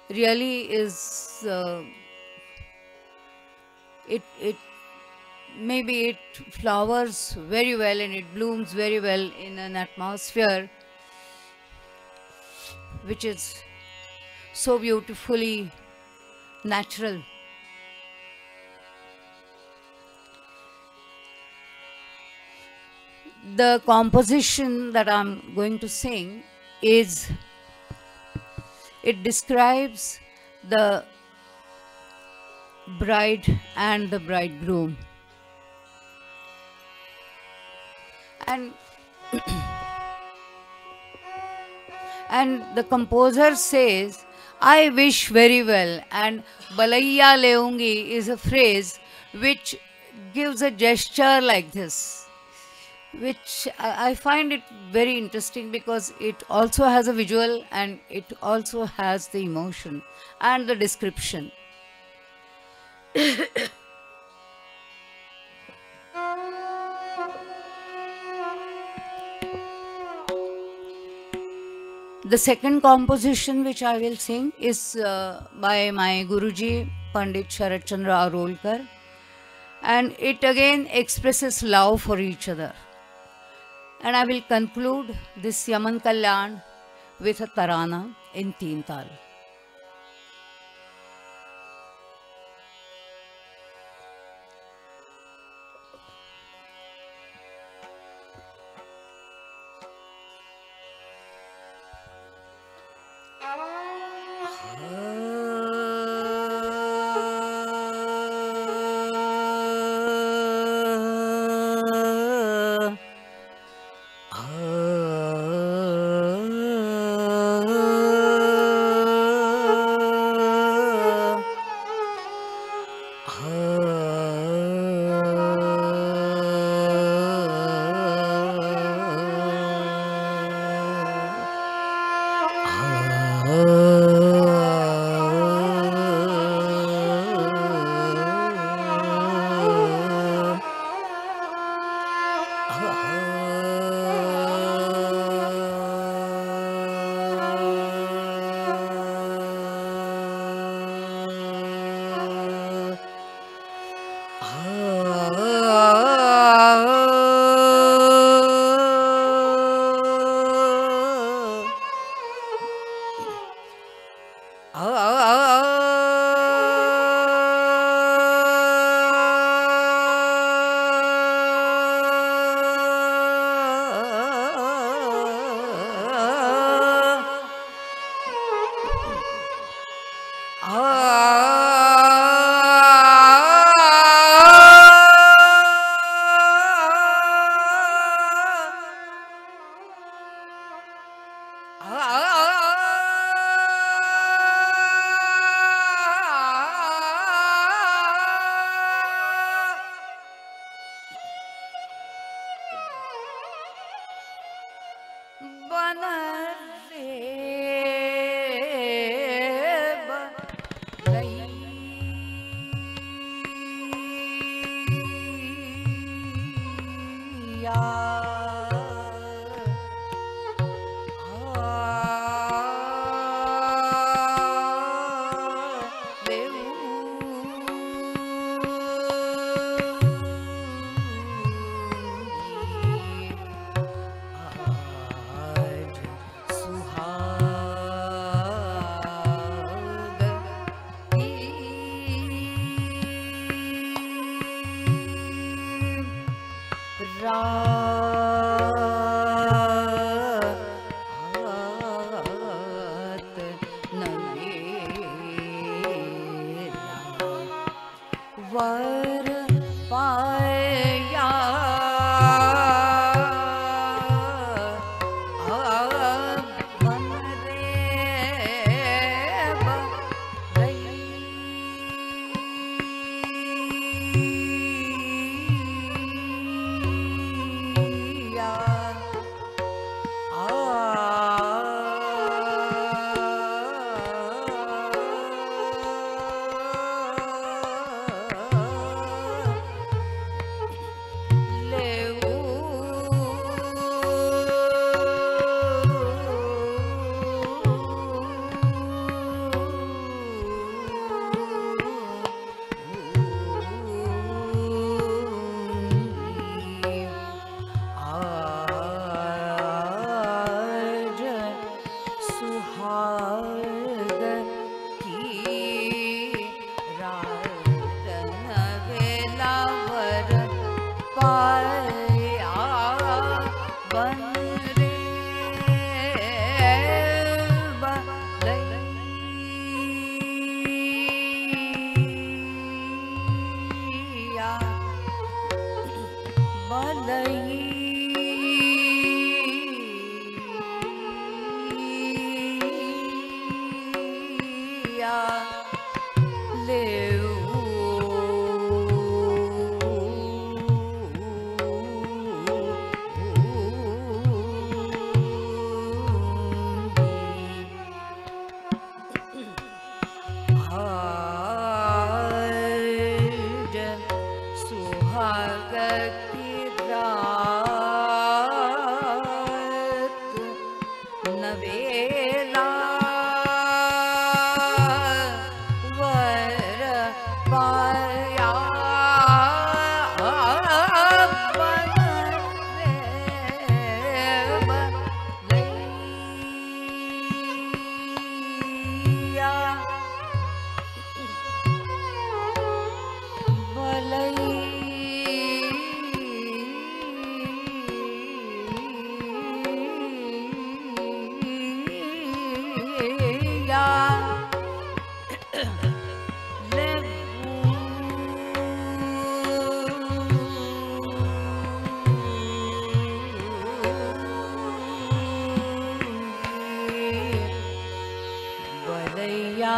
really is it maybe it flowers very well and it blooms very well in an atmosphere which is so beautifully natural. The composition that I'm going to sing is, it describes the bride and the bridegroom. And the composer says, I wish very well, and Balaiya Leungi is a phrase which gives a gesture like this, which I find it very interesting because it also has a visual and it also has the emotion and the description. The second composition which I will sing is by my Guruji, Pandit Sharat Chandra Arolkar, and it again expresses love for each other. And I will conclude this Yaman Kalyan with a tarana in teen tal. सुहाग की रात नवेला वर पाया बन रे बलैया आज सुहाग की रात नवेला वर पाया बन रे बलैया बलैया बलैया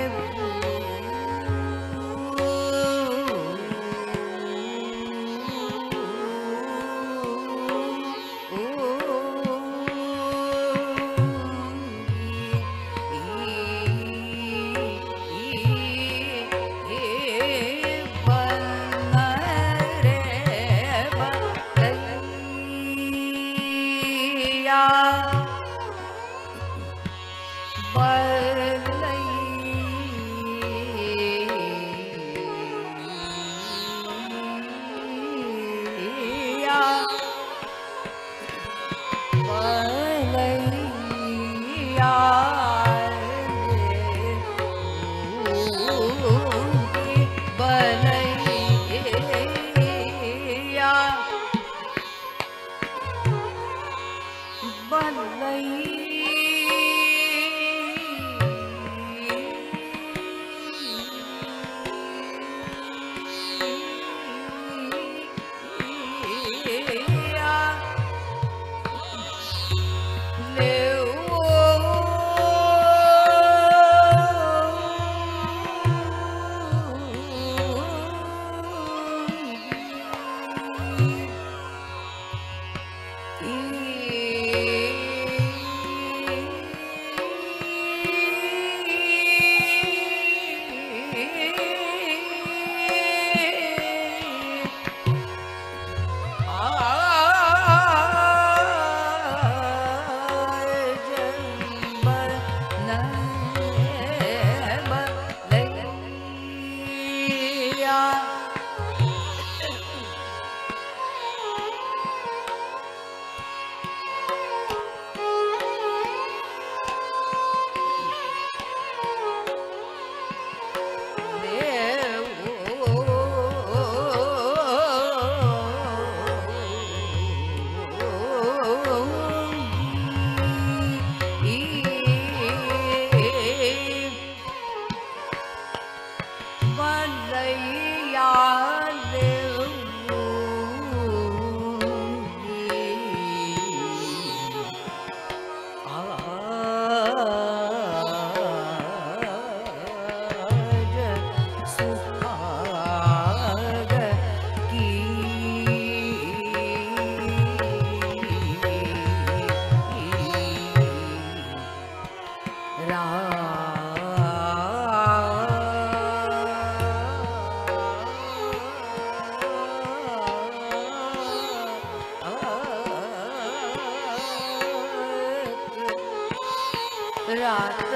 रात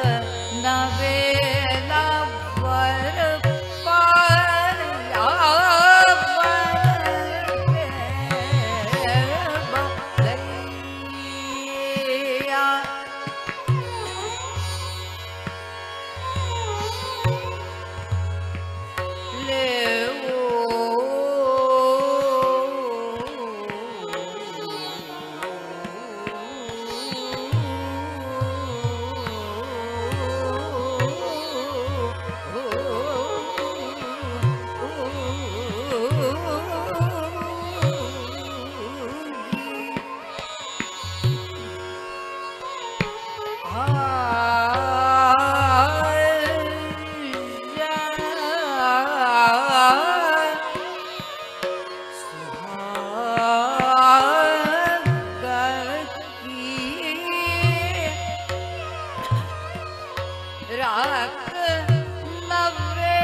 नवेला वर पाया बलैया राख लवे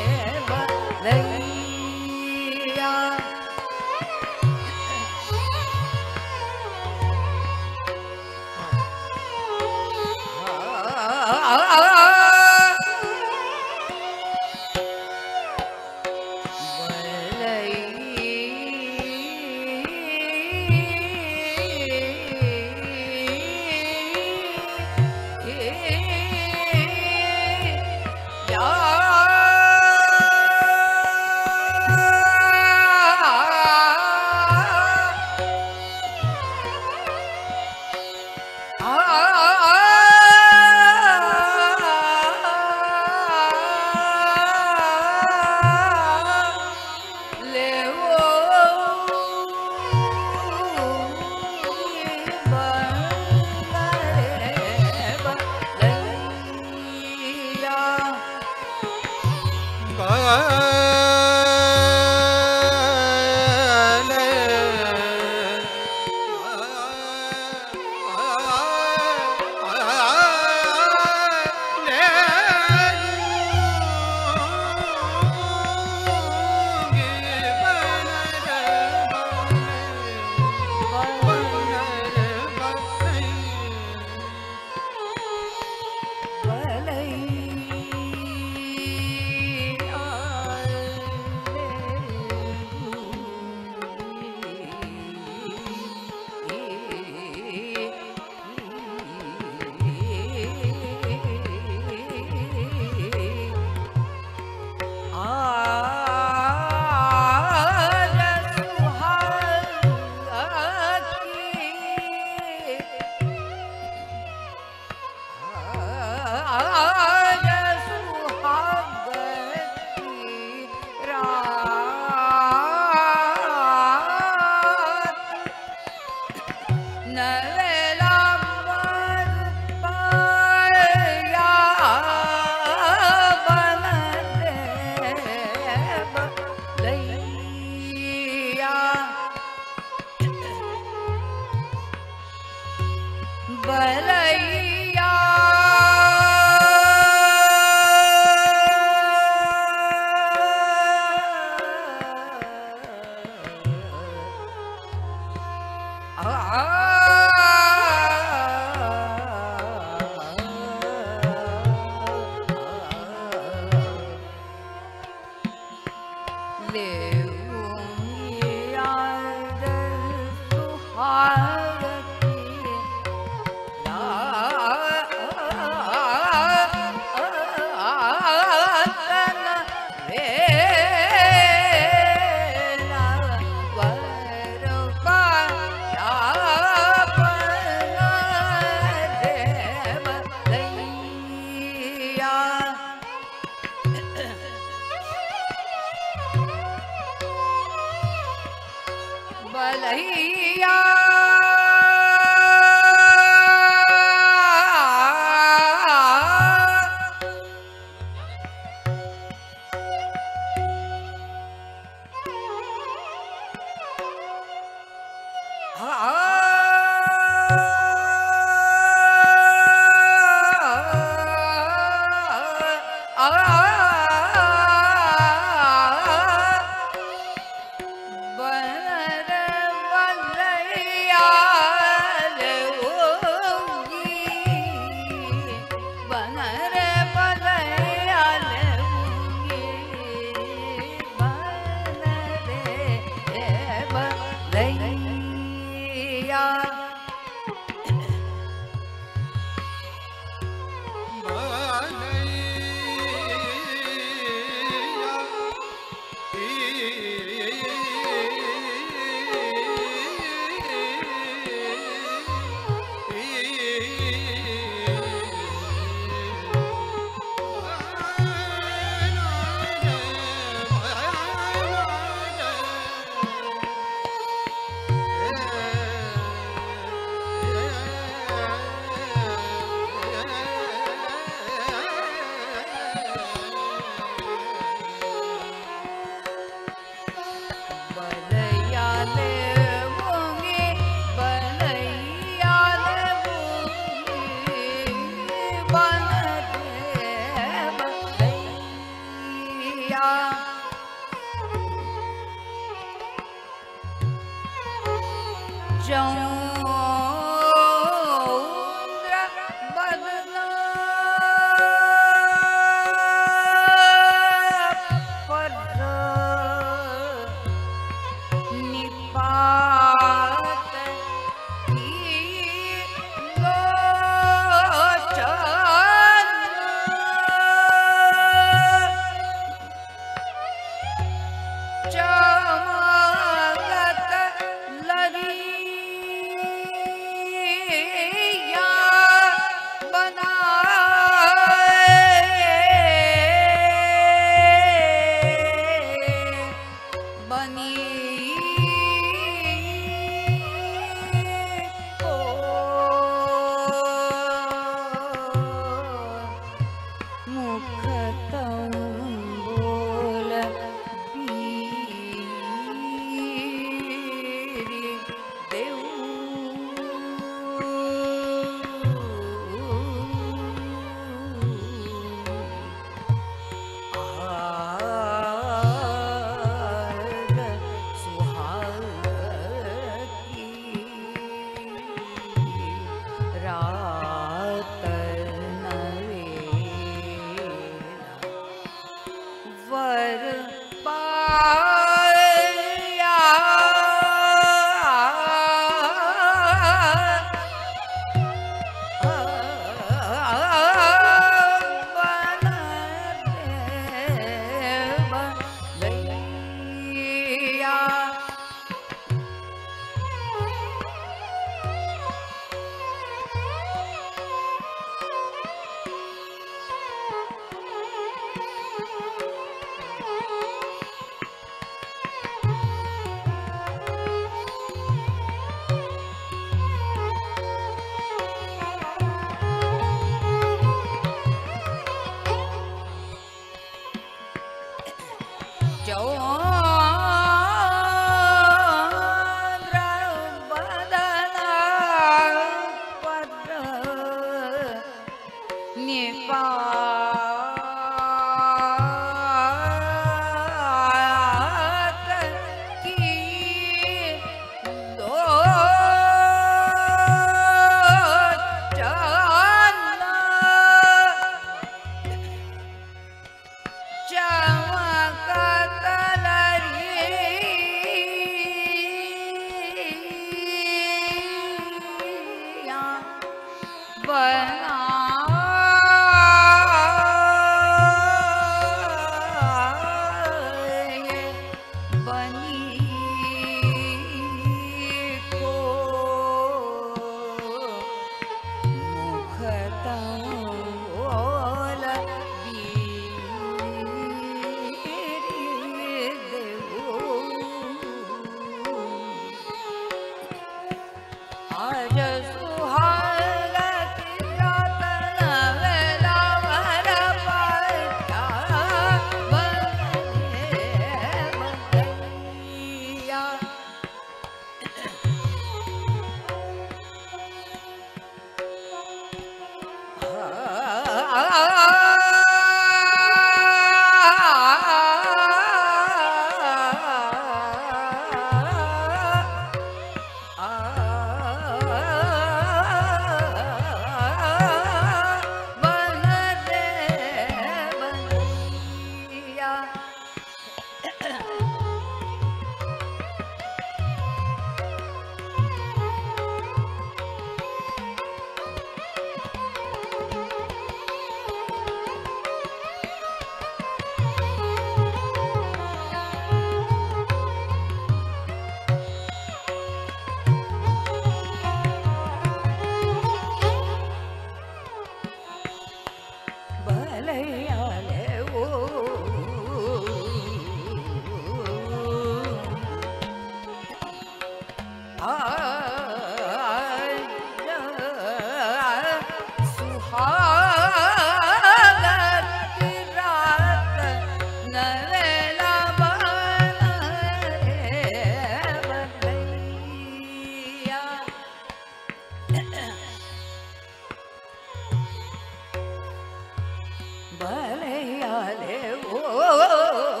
बलयाले ओ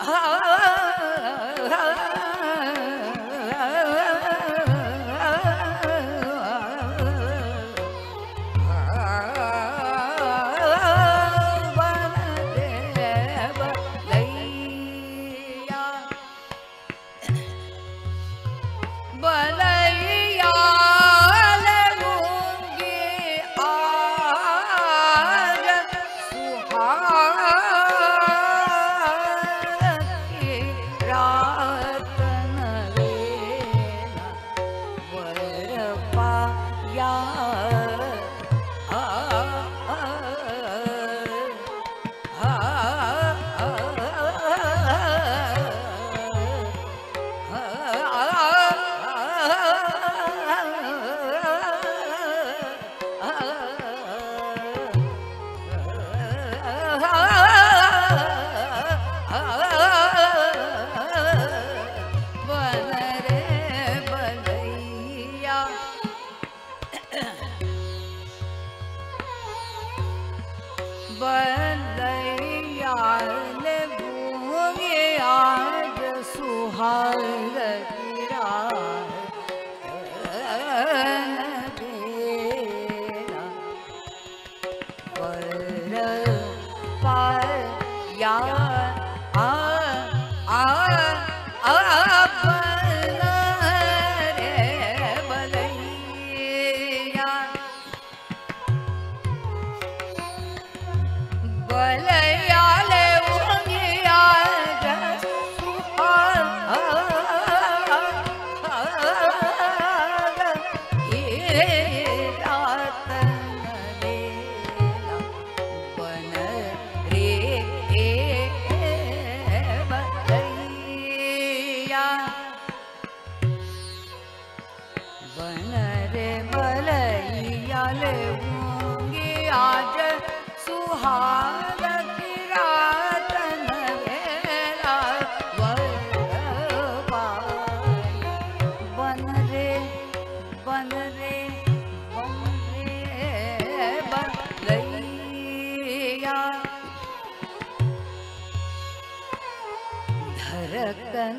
धड़कन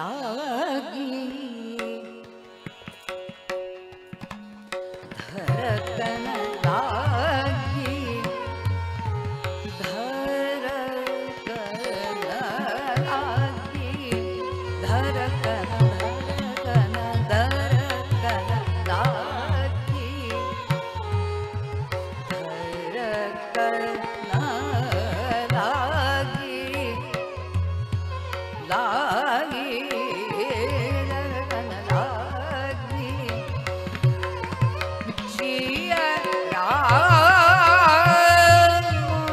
लागी धड़कन लागी धड़कन लागी धड़कन धड़कन धड़कन लागी धड़कन लागी धड़कन लागी जिया राम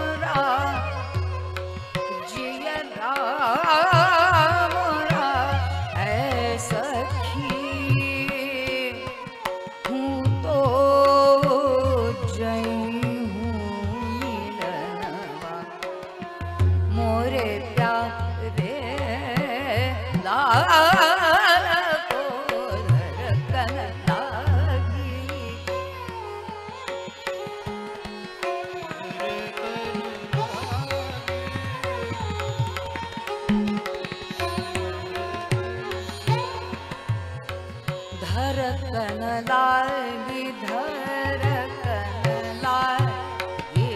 जिया राम ऐ सखी हूँ तो जई हूँ मिलनवा मोरे प्यारे लाल को धड़कन लागी धड़कन लागी धड़कन लागी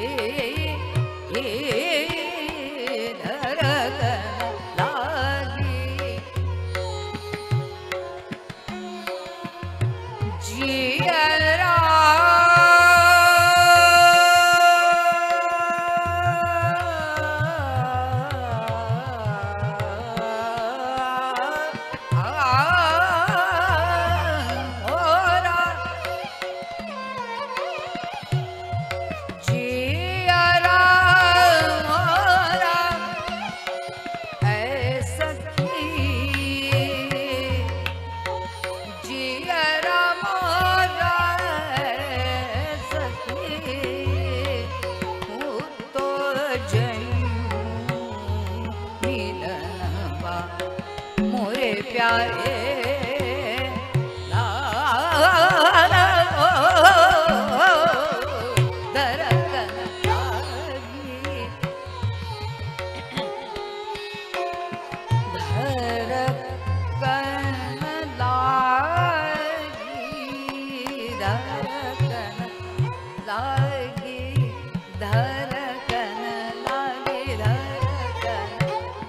प्यारे लाल धड़कन लागी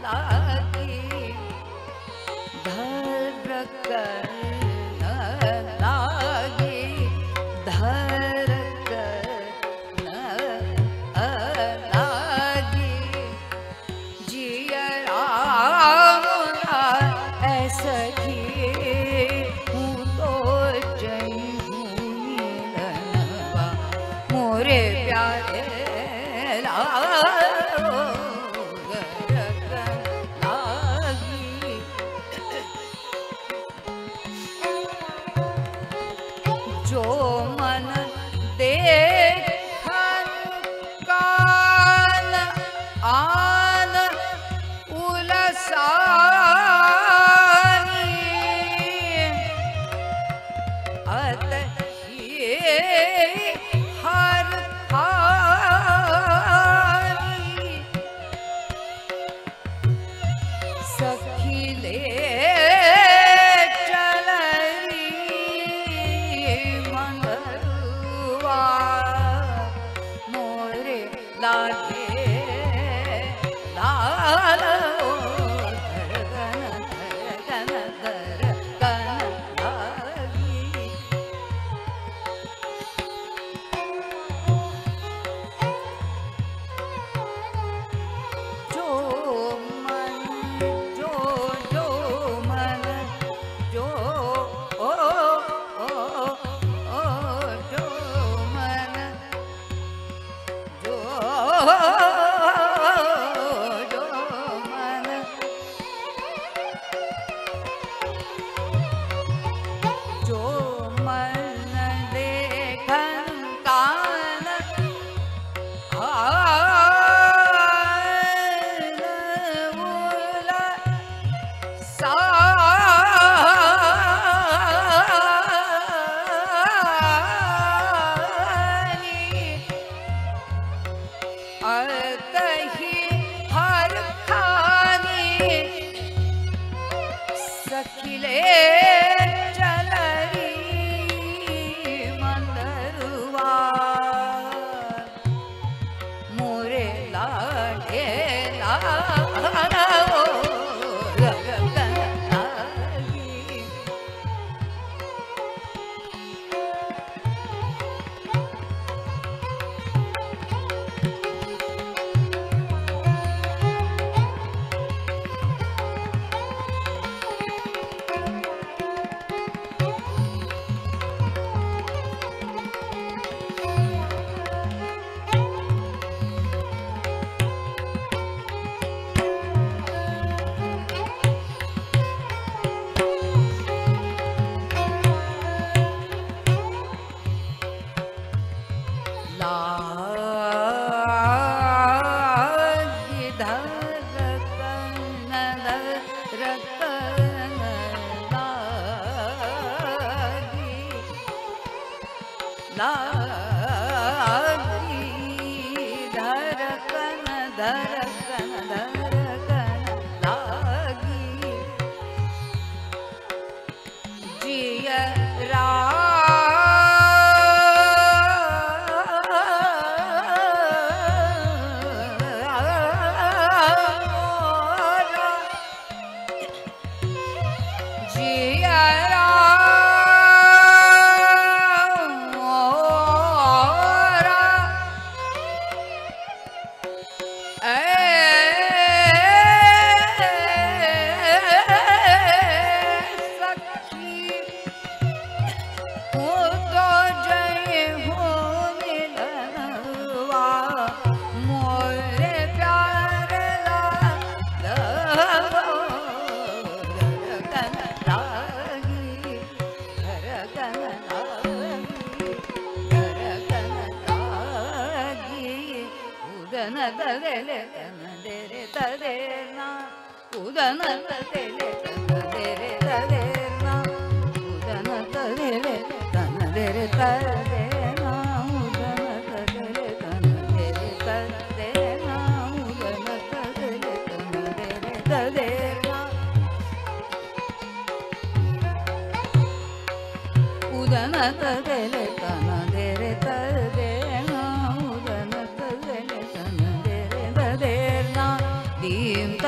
Dim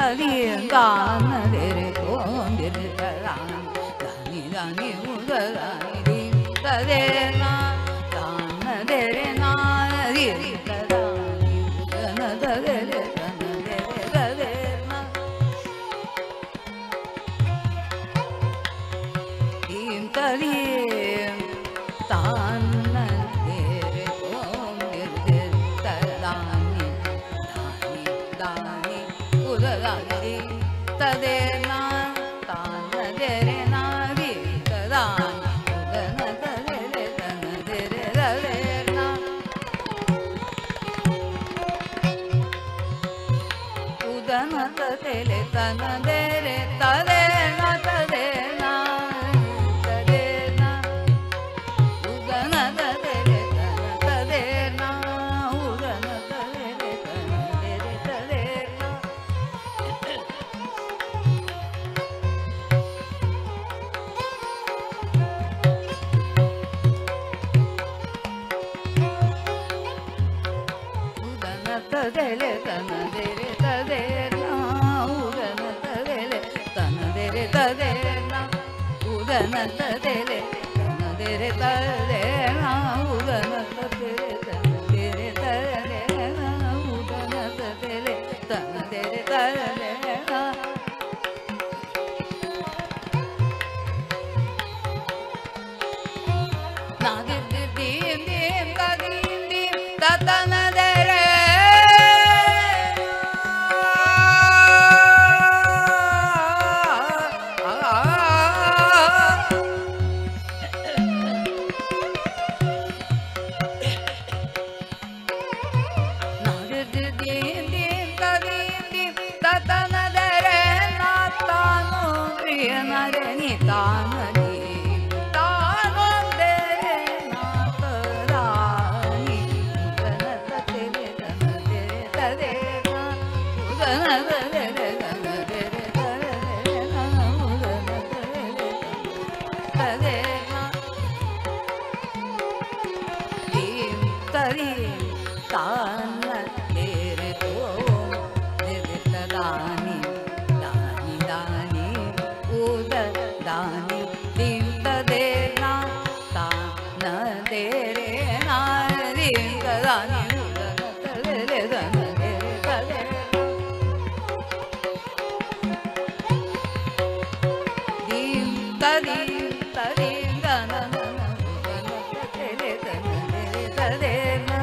tadi dan dere om dere dan dani dani uda dani dim tade na dan dere na dim tadani na tadere dan dere tade na dim tadi dan dere om dere tadani dani dani uda dani tade na dan dere na dim tadani uda na tadere dan dere tade na uda na tadere dan dere tade na tade na tade na uda na tadere dan tade na uda na tadere dan dere tade na udana tadele tana dere tade na udana tadele tana dere tade na udana tadele tana dere tade na udana tadele tana dere tade na udana tadele tana dere tade na na dim dim dim ka dim dim ta ta na dere na dim dim dim ka dim dim ta ta na dere na ta no priya na re ni ta na ni ta no dere na ta ra ni udana tadele tana dere tade na udana tadele tana dere tade na udana tadele tade na dim tadi tana dere om dere tadani dani dani uda dani dim tade na tana dere na dim tadani uda na tadele tana dere tade dim tadi tadi dana dana uda na tadele tana dere tade na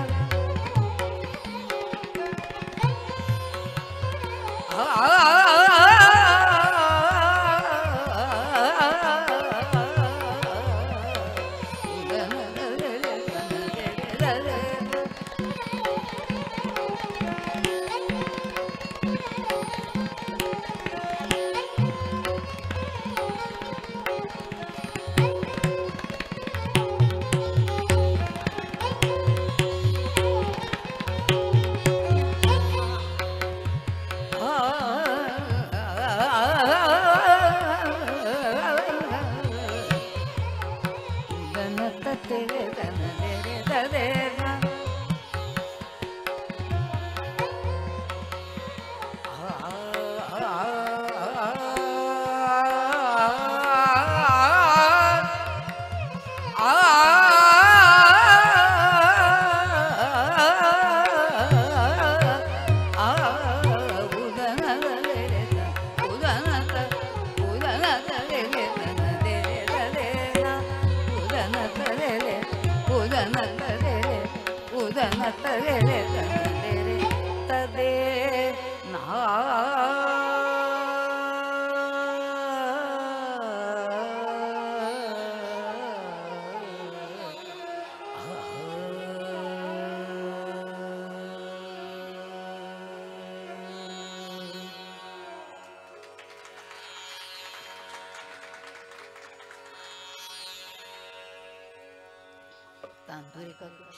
tandoori का कुछ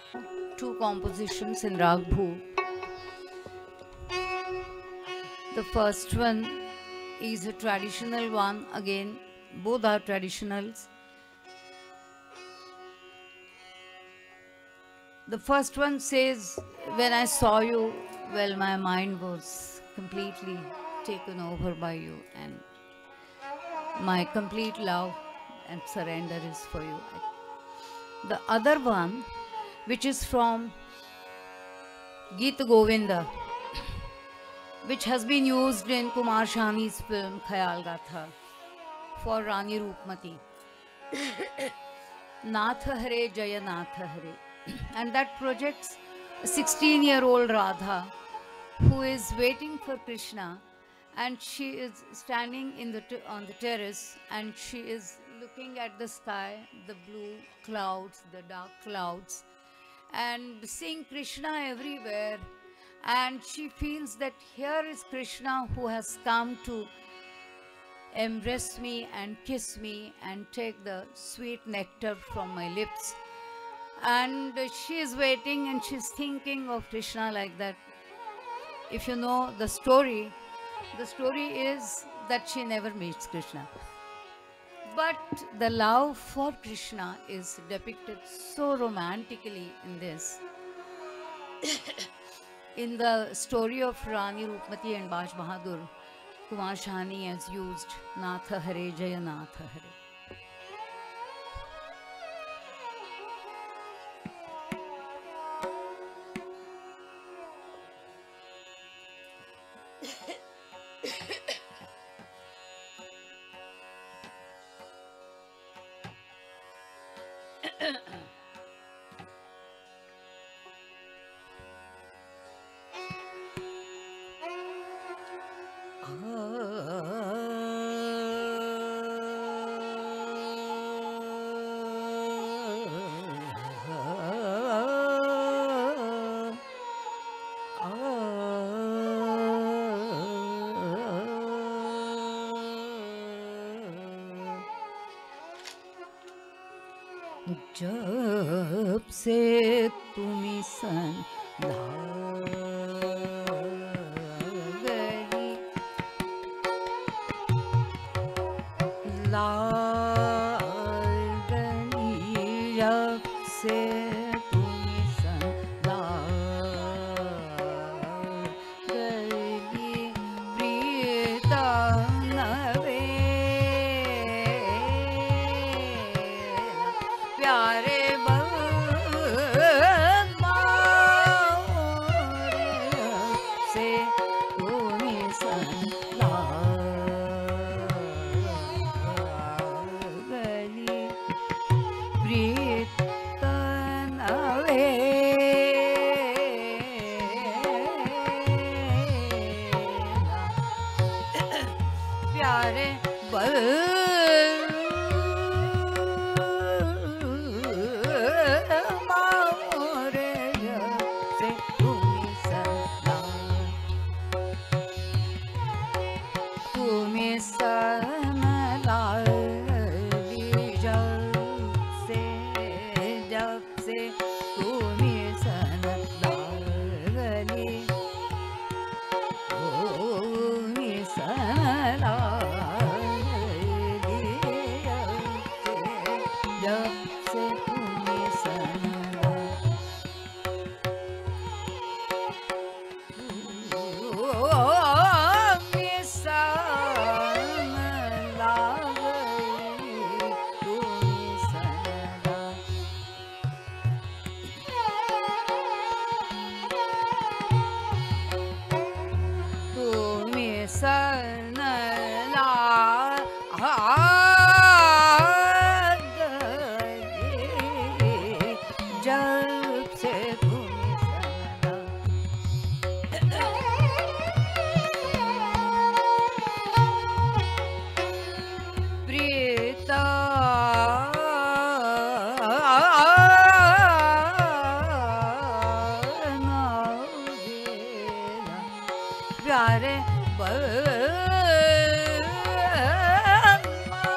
two compositions in Rag Bhoop. The first one is a traditional one. Again, both are traditionals. The first one says, when I saw you, well, my mind was completely taken over by you, and my complete love and surrender is for you. The other one, which is from Geet Govinda, which has been used in Kumar Sahni's film Khayal Gatha for Rani Roopmati. Nath Hare Jaya Nath Hare. And that projects a 16-year-old Radha who is waiting for Krishna, and she is standing on the terrace, and she is looking at the sky, the blue clouds, the dark clouds, and seeing Krishna everywhere. And she feels that here is Krishna who has come to embrace me and kiss me and take the sweet nectar from my lips. And she is waiting and she's thinking of Krishna like that. If you know the story is that she never meets Krishna. But the love for Krishna is depicted so romantically in this. In the story of Rani Roopmati and Baj Bahadur, Kumar Sahni has used Nath Hare Jaya Nath Hare. जब से तुम्हें संधागरी लागनी, जब से तुम्हें संधागरी प्रीतम नवे प्यारे से तुम्हें संधागरी प्रीतम नवे प्यारे प्यारे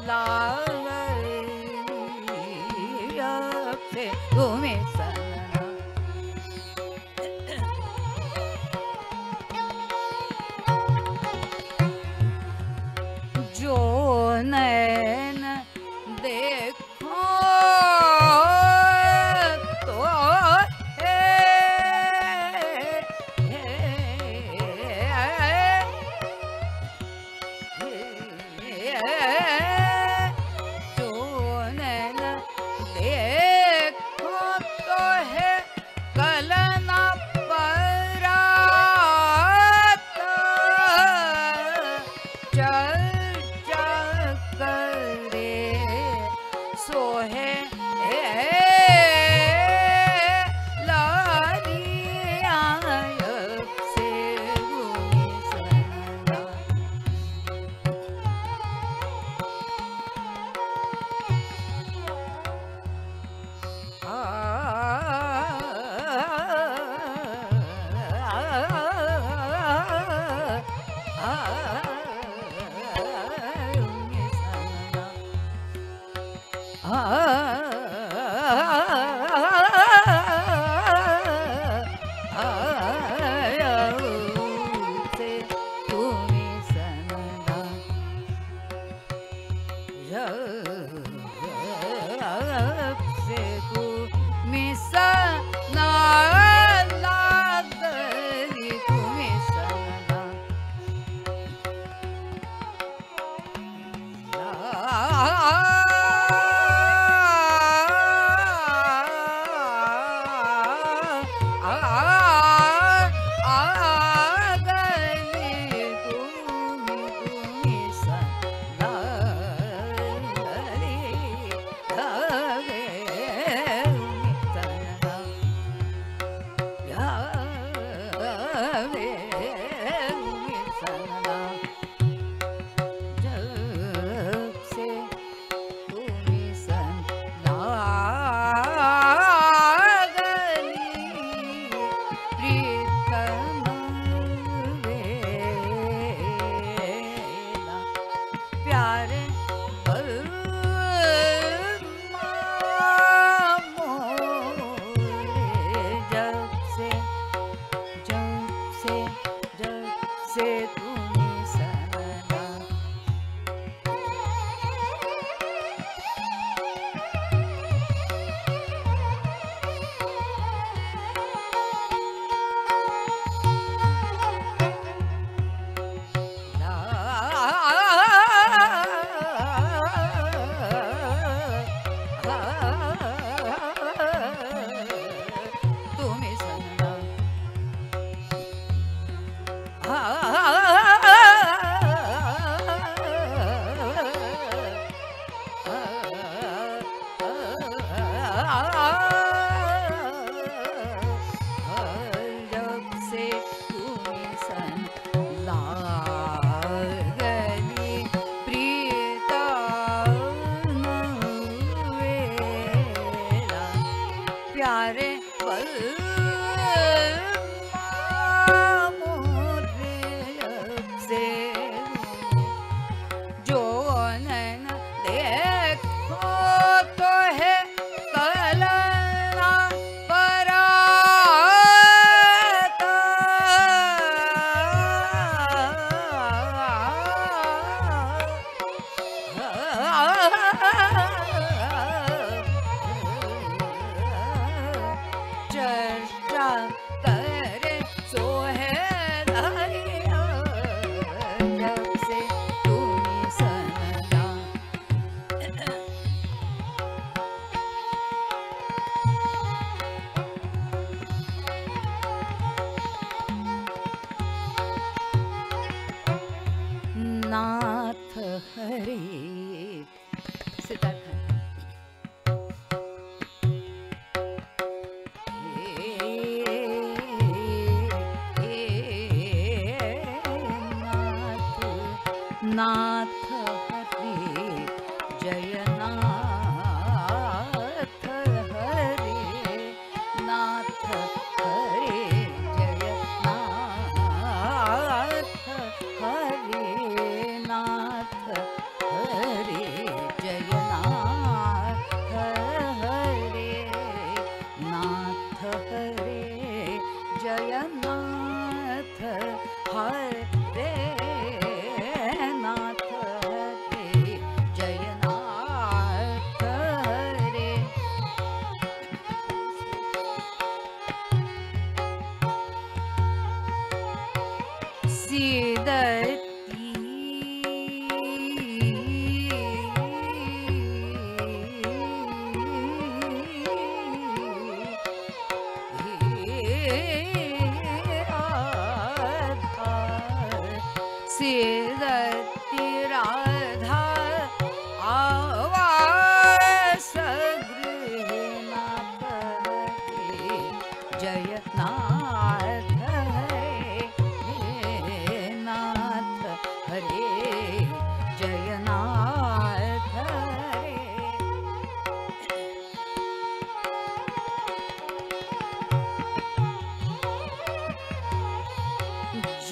Hare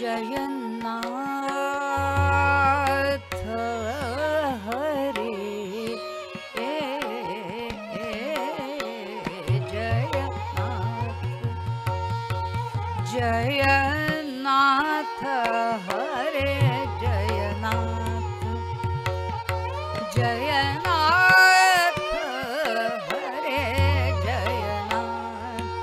जयनाथ हरे जयनाथ जयनाथ हरे जयनाथ जयनाथ हरे जयनाथ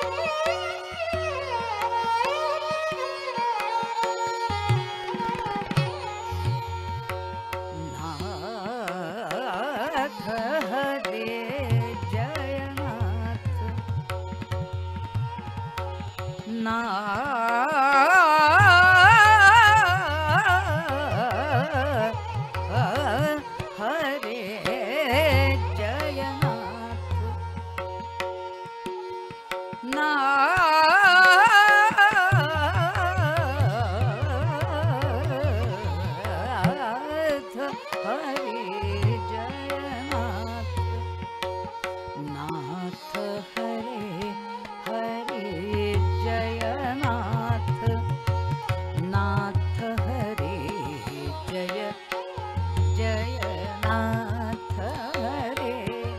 नाथ हरे जयनाथ हरे जयनाथ नाथ हरे जयनाथ नाथ हरे हरे जयनाथ नाथ हरे जय जयनाथ हरे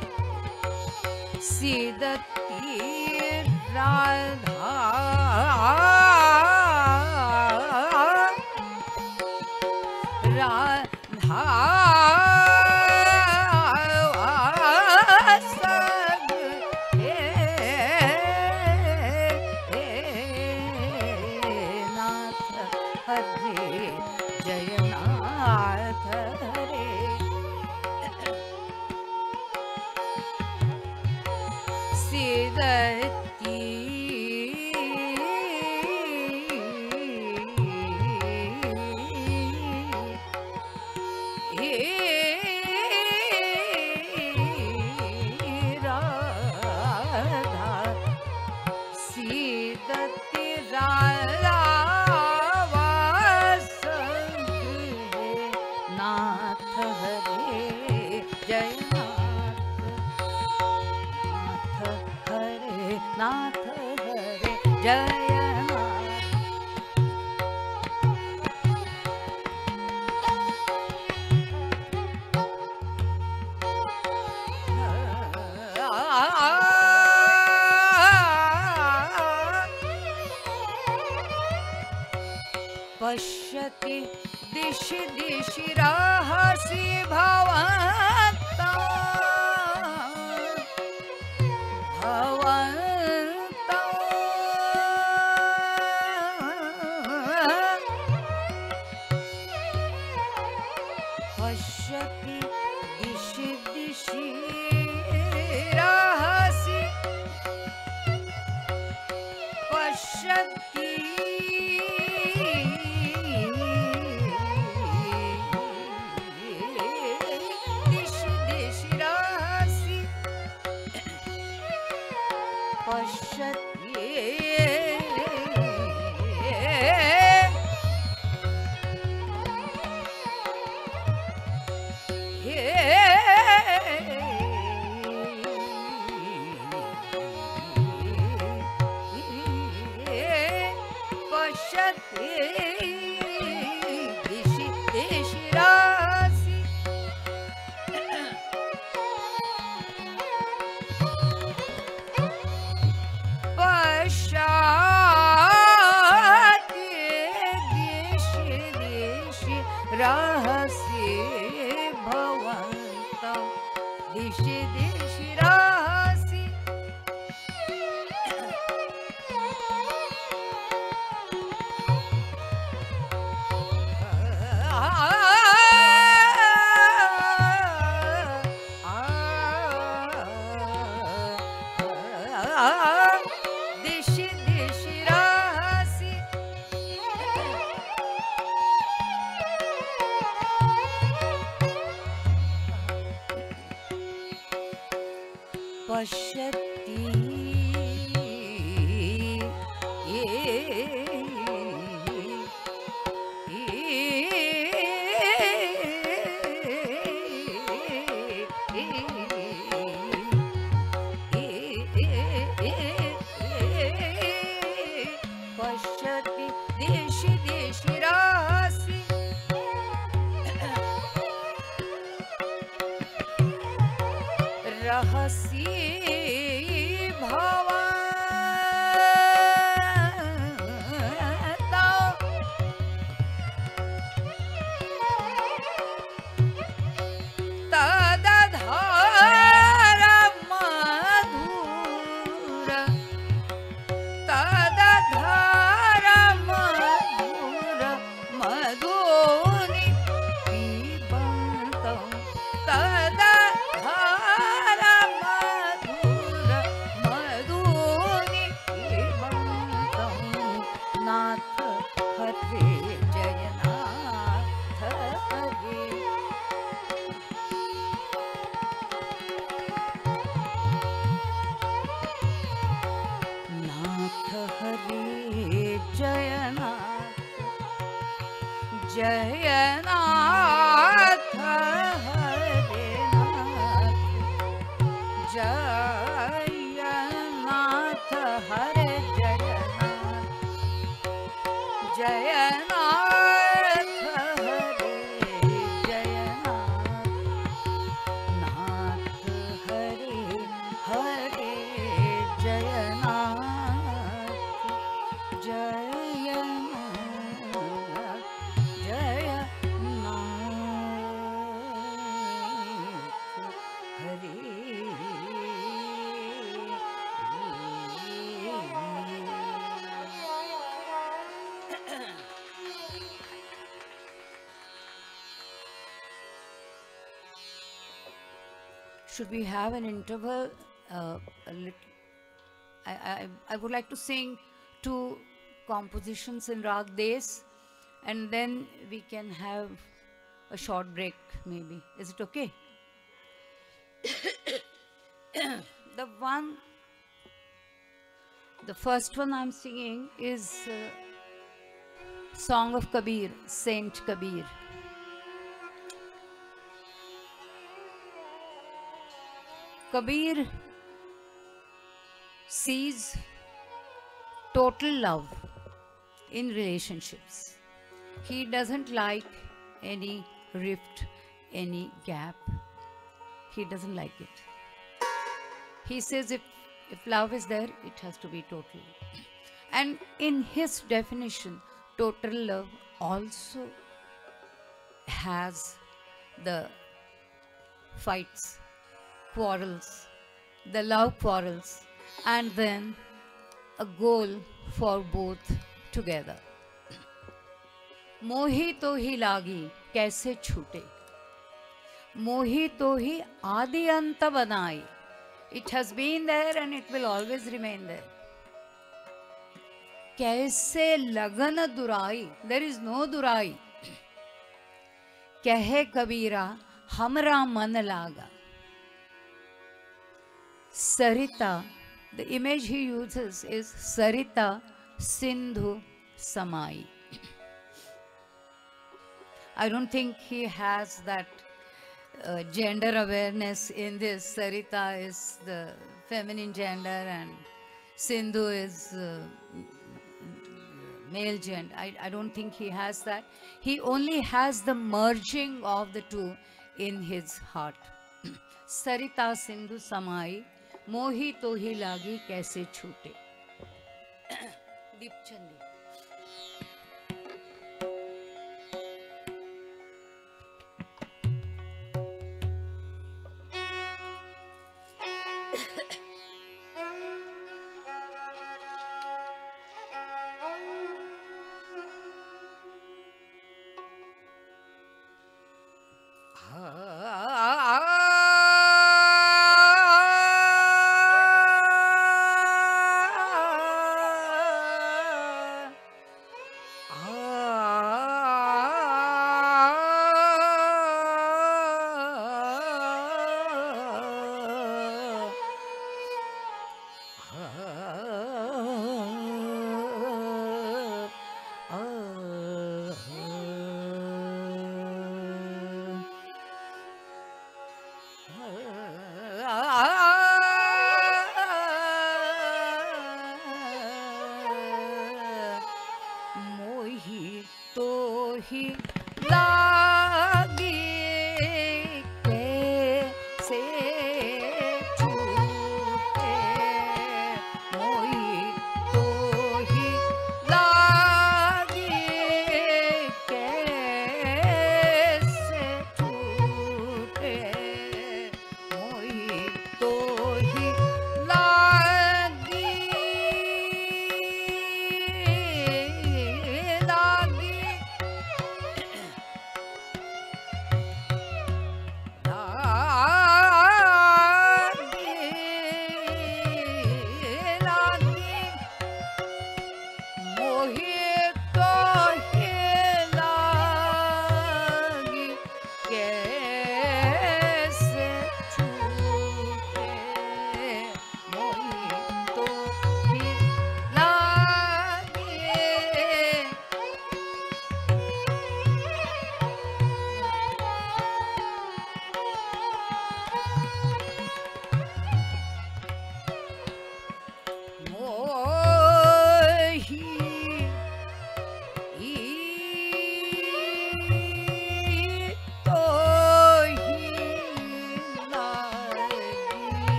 सीदती राधा राधा संग नाथ हरे जयनाथ हरे सीदती राधा सीदती राधा संग नाथ हरे जयनाथ नाथ हरे नाथ हरे जयनाथ पश्यति दिशि दिशि रहसि भवन्तं भवन्तं पश्यति दिशि दिशि रहसि पश्यति दिशि दिशि रहसि पश्यति पश्यति दिशि दिशि रहसि पश्यति दिशि दिशि रहसि भवन्तं दिशि दिशि रहसि दिशि दिशि रहसि पश्यति पश्यति दिशि रहसी भवता तदधार मधुर तदधार मधुर मधुनि पिबन्तौ तदधार मधुर मधुनि पिबन्तौ नाथ हरे जय नाथ हरे नाथ हरे जयनाथ जयनाथ हरे नाथ जयनाथ हरे जयनाथ जयनाथ हरे जयनाथ नाथ हरे हरे जयनाथ जयनाथ जयनाथ हरे Should we have an interval? A little. I would like to sing two compositions in Rag Des, and then we can have a short break, maybe. Is it okay? The first one I'm singing is Song of Kabir, Saint Kabir. Kabir sees total love in relationships. He doesn't like any rift, any gap. He doesn't like it. He says if love is there, it has to be total. And in his definition, total love also has the fights, quarrels, the love quarrels, and then a goal for both together. मोही तो ही लागी कैसे छूटे, मोही तो ही आदि अंत बनाई. It has been there and it will always remain there. कैसे लगन दुराई, there is no दुराई. कहे कबीरा हमरा मन लागा. Sarita, the image he uses is Sarita Sindhu Samai. I don't think he has that gender awareness in this. Sarita is the feminine gender and Sindhu is male gender. I don't think he has that. He only has the merging of the two in his heart. Sarita Sindhu Samai, मोही तो ही लागी कैसे छूटे. Deepchandi.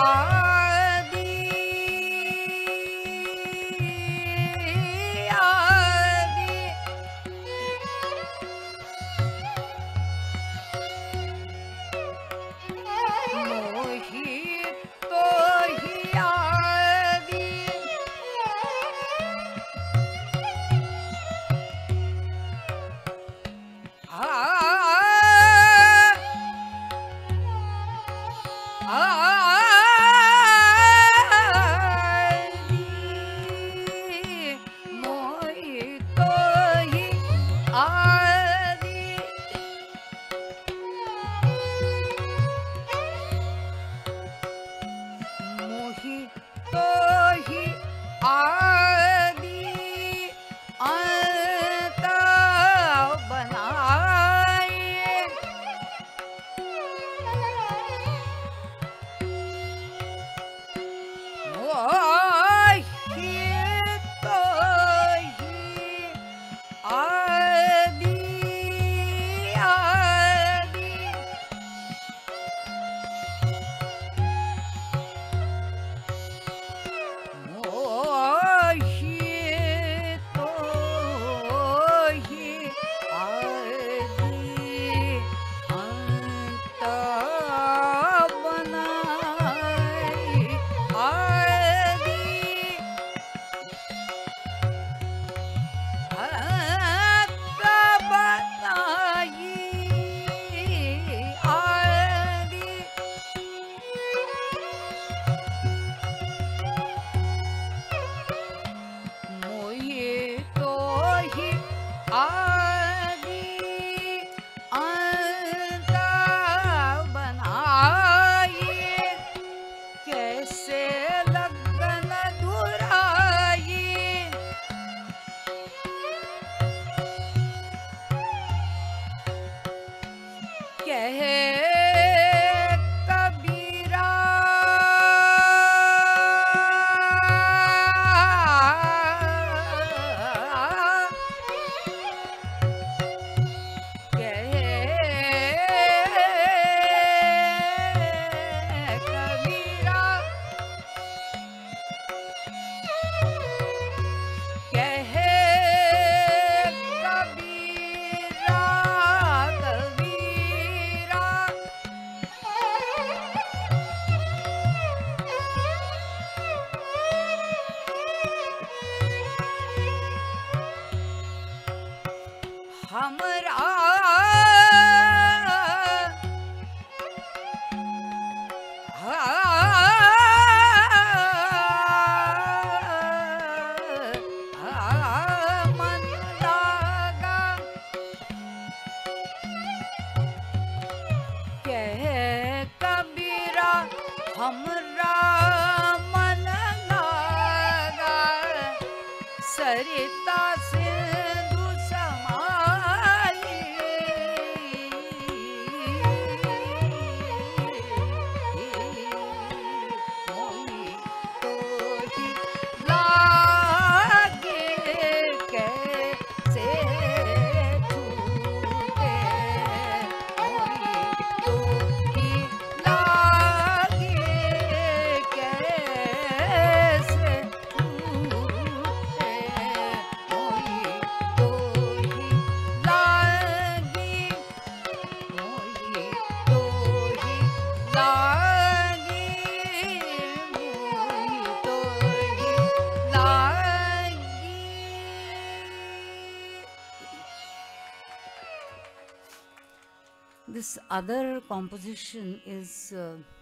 This other composition is,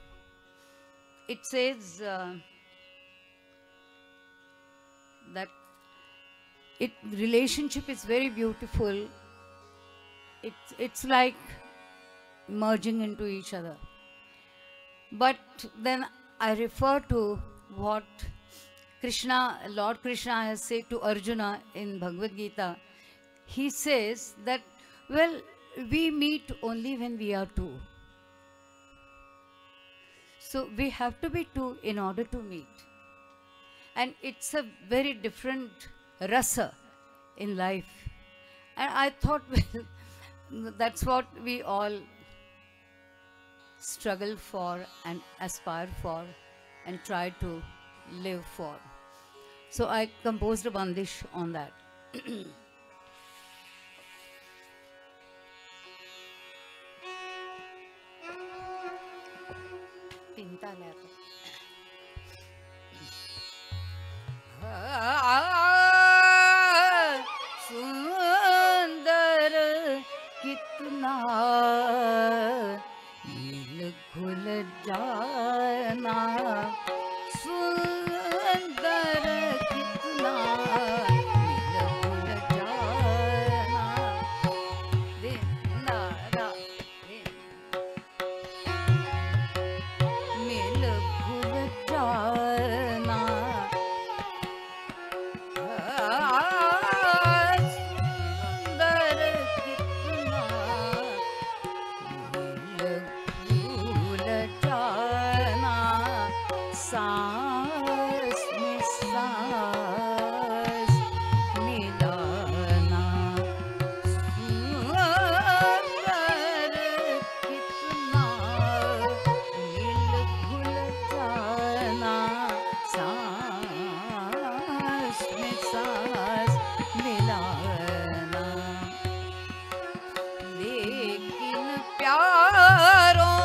it says that relationship is very beautiful. It's like merging into each other. But then I refer to what Lord Krishna has said to Arjuna in Bhagavad Gita. He says that, well, we meet only when we are two. So we have to be two in order to meet. And it's a very different rasa in life. And I thought, well, that's what we all struggle for and aspire for, and try to live for. So I composed a bandish on that. Pinta lata. सुंदर कितना मिल घुल जाना, सुंदर कितना मिल घुल जाना, दिन नारा मिल घुल जाना, सांस में सांस मिलाना, सुंदर कितना मिल घुल जाना, सांस में सांस मिलाना। लेकिन प्यारों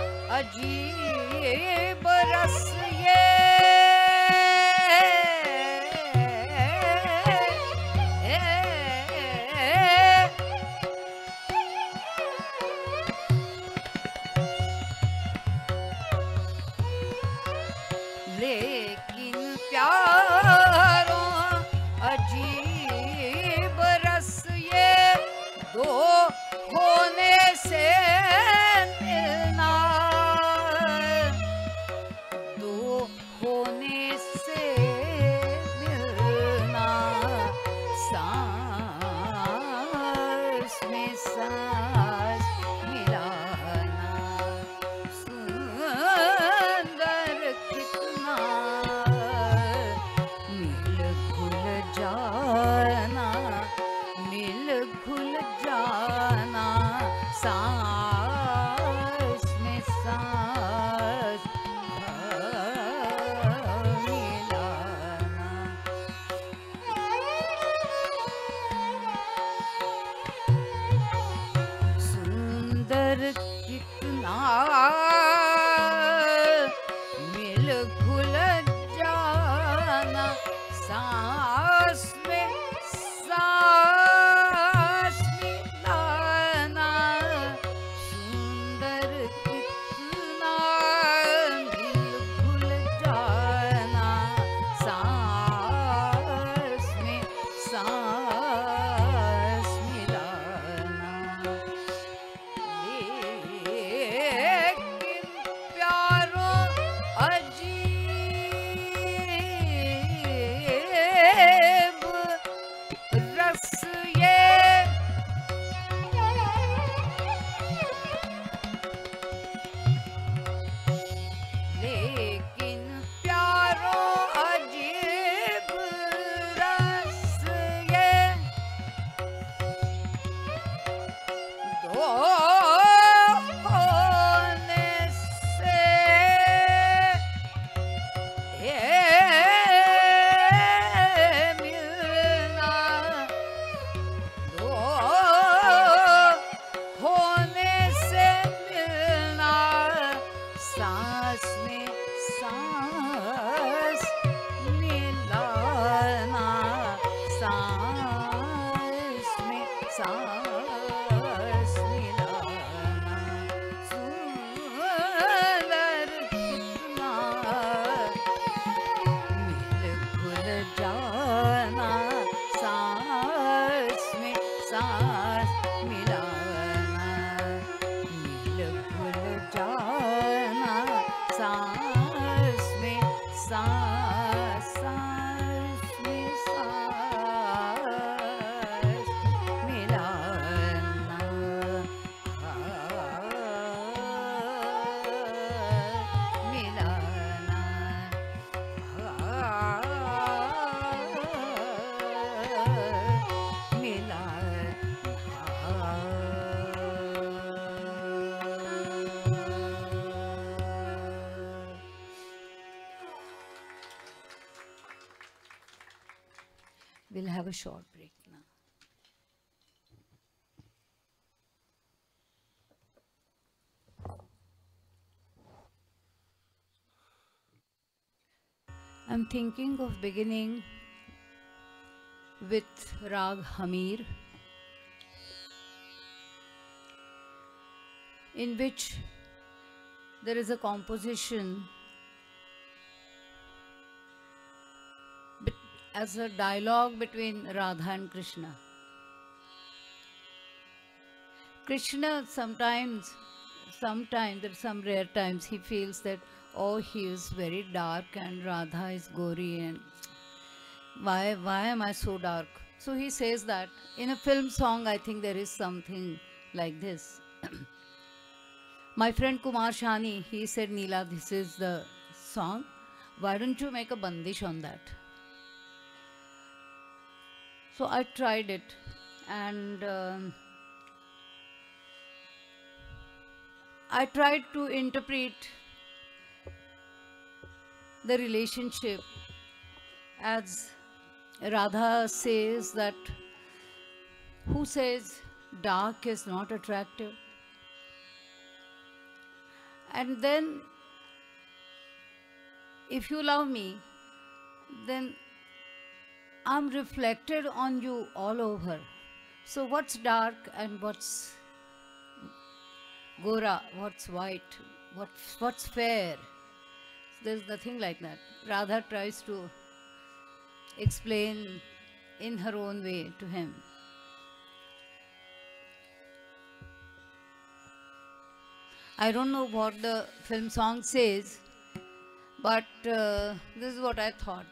अजीब रस ये, लेकिन प्यारों अजीब रस ये, दो होने से मिलना, दो होने से मिलना, सांस में सांस मिलाना, सुंदर कितना मिल घुल जाना, मिल घुल जाना, सांस में सांस मिलाना। सुंदर कितना मिल घुल जाना, सांस में सांस मिलाना, सुंदर कितना मिल घुल जाना, सांस में सांस मिलाना। लेकिन प्यारों अजीब रस ये, लेकिन प्यारों अजीब रस ये, दो होने से मिलना, दो होने से मिलना, सांस में सांस मिलाना, सांस में सांस मिलाना, सुंदर कितना मिल घुल जाना, सांस में सांस मिलाना, मिल घुल जाना, सांस में सांस, सांस में सांस We'll have a short break now. I'm thinking of beginning with Rag Hamir, in which there is a composition as a dialogue between Radha and Krishna. Krishna sometimes, there are some rare times he feels that, oh, he is very dark and Radha is gory and why am I so dark? So he says that in a film song, I think there is something like this. My friend Kumar Shani, he said, Neela, this is the song. Why don't you make a bandish on that? So I tried it, and I tried to interpret the relationship as Radha says that, who says dark is not attractive? And then, if you love me, then I'm reflected on you all over. So what's dark and what's gora, what's white, what's fair? There's nothing like that. Radha tries to explain in her own way to him. I don't know what the film song says, but this is what I thought.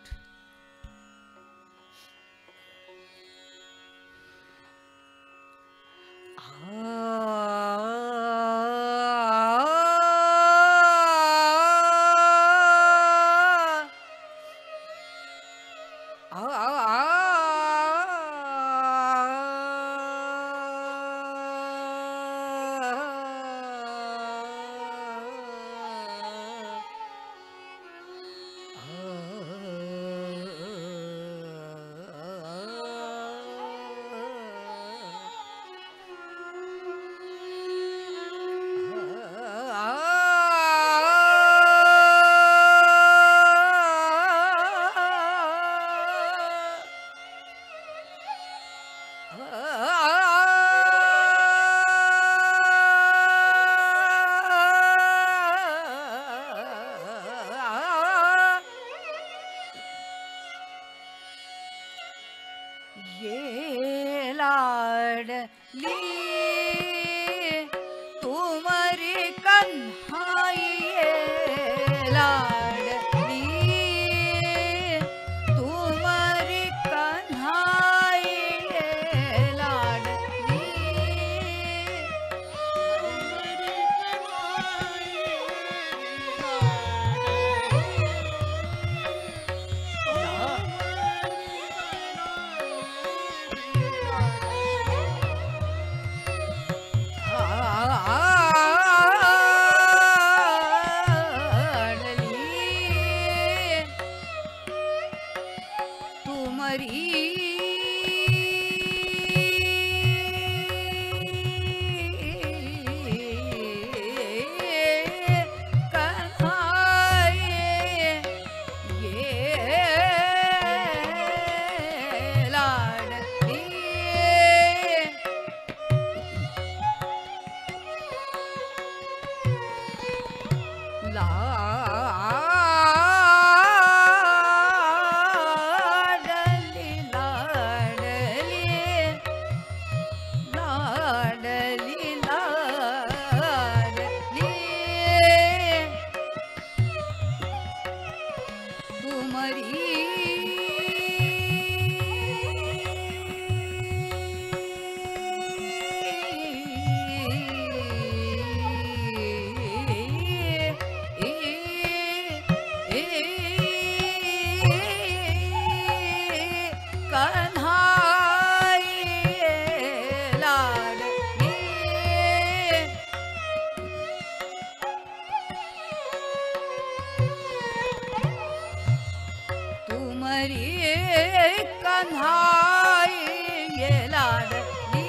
तुम्हारी कन्हाई ये लाडली,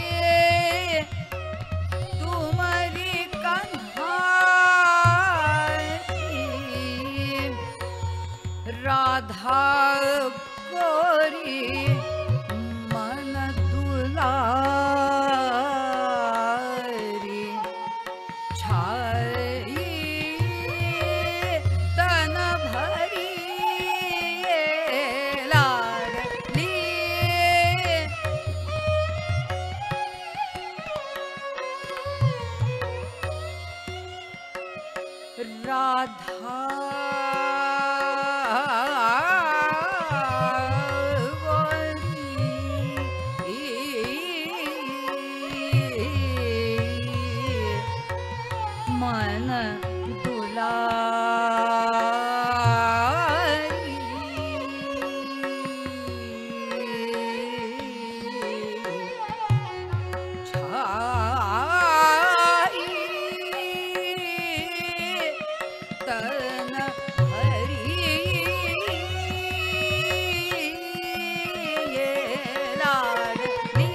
तुम्हारी कन्हाई राधा गोरी मन दुलारी, छाई तन भरी ये लाडली, राधा मन दुलारी, छाई तन हरी ये लाडली,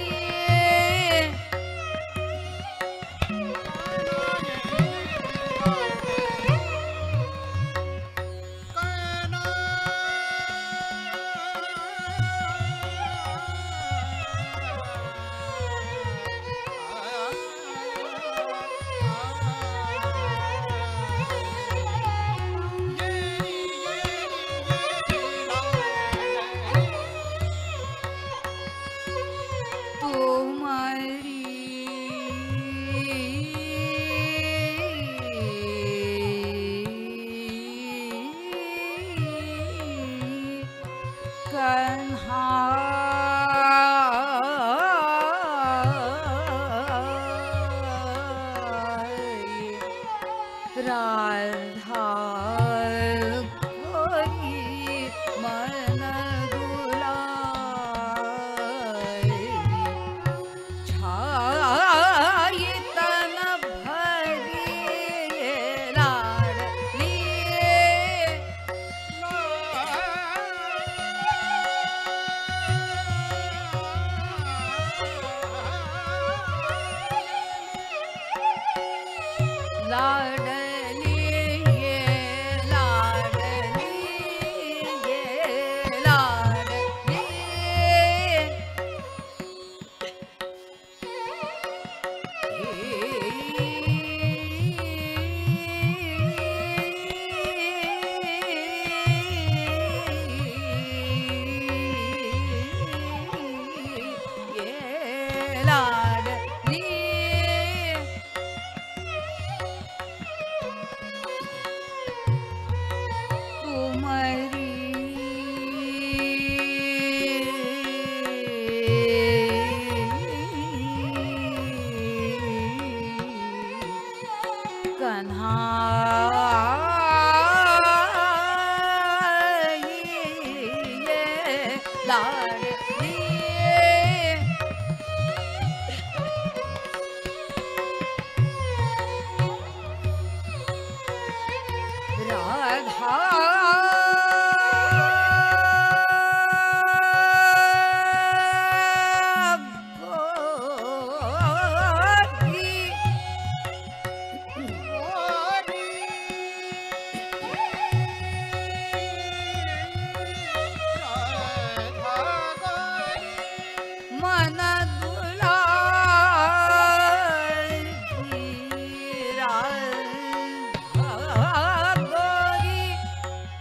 राधा गोरी मन दुलारी, छाई तन भरी ये लाडली, लाडली ये लाडली ये लाडली, ये लाडली, तुम्हारी कन्हाई ये लाडली, राधा गोरी मन दुलारी, राधा गोरी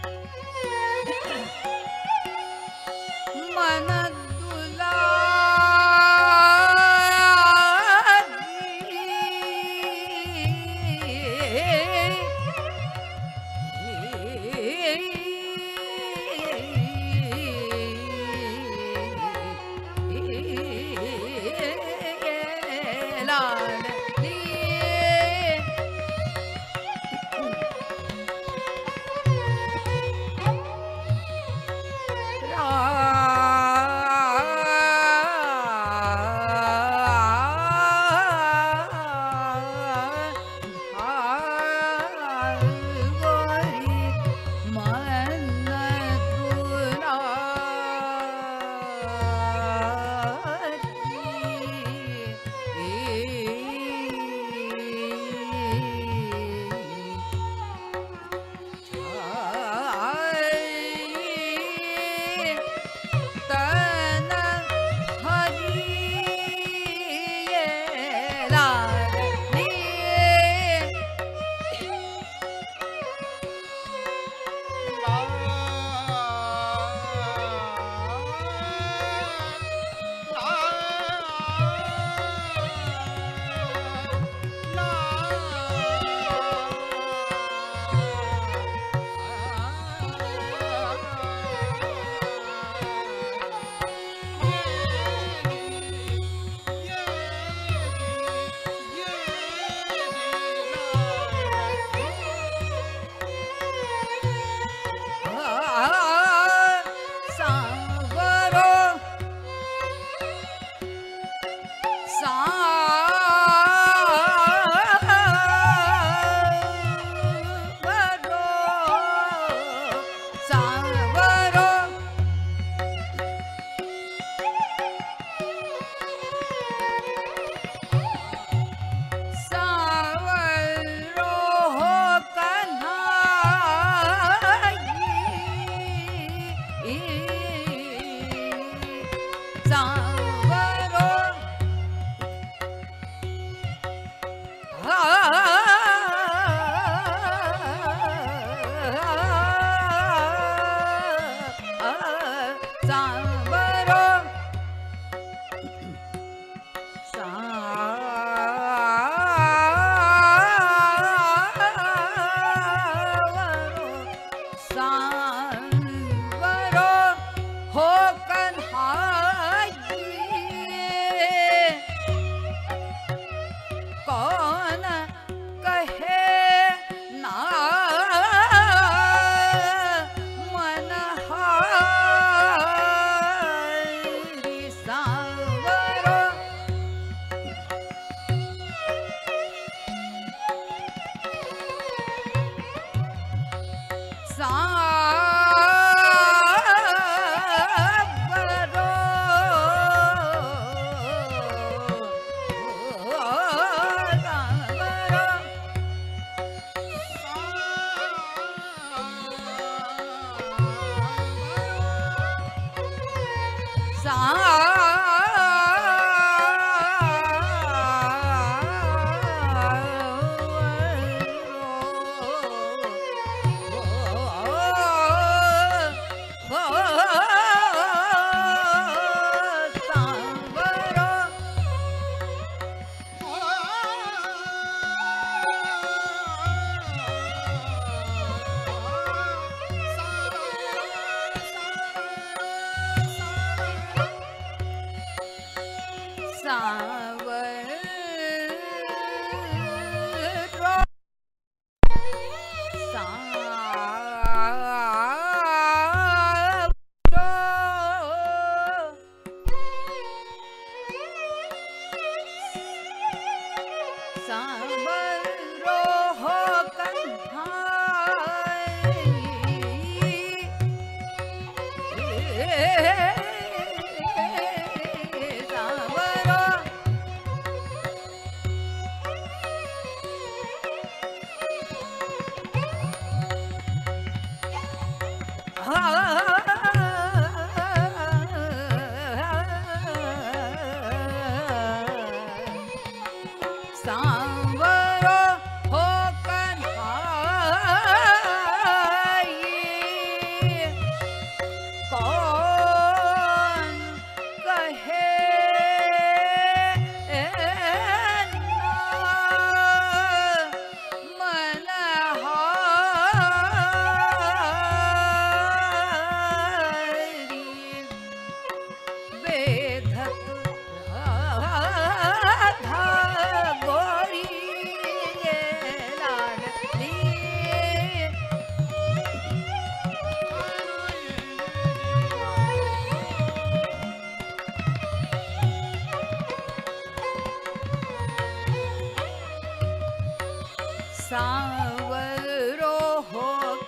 सांवरो हो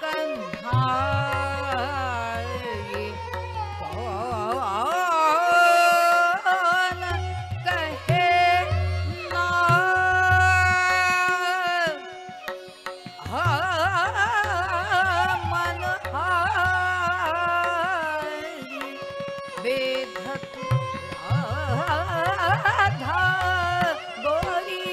कन्हाई कौन कहे ना मन हारी बेधक राधा गोरी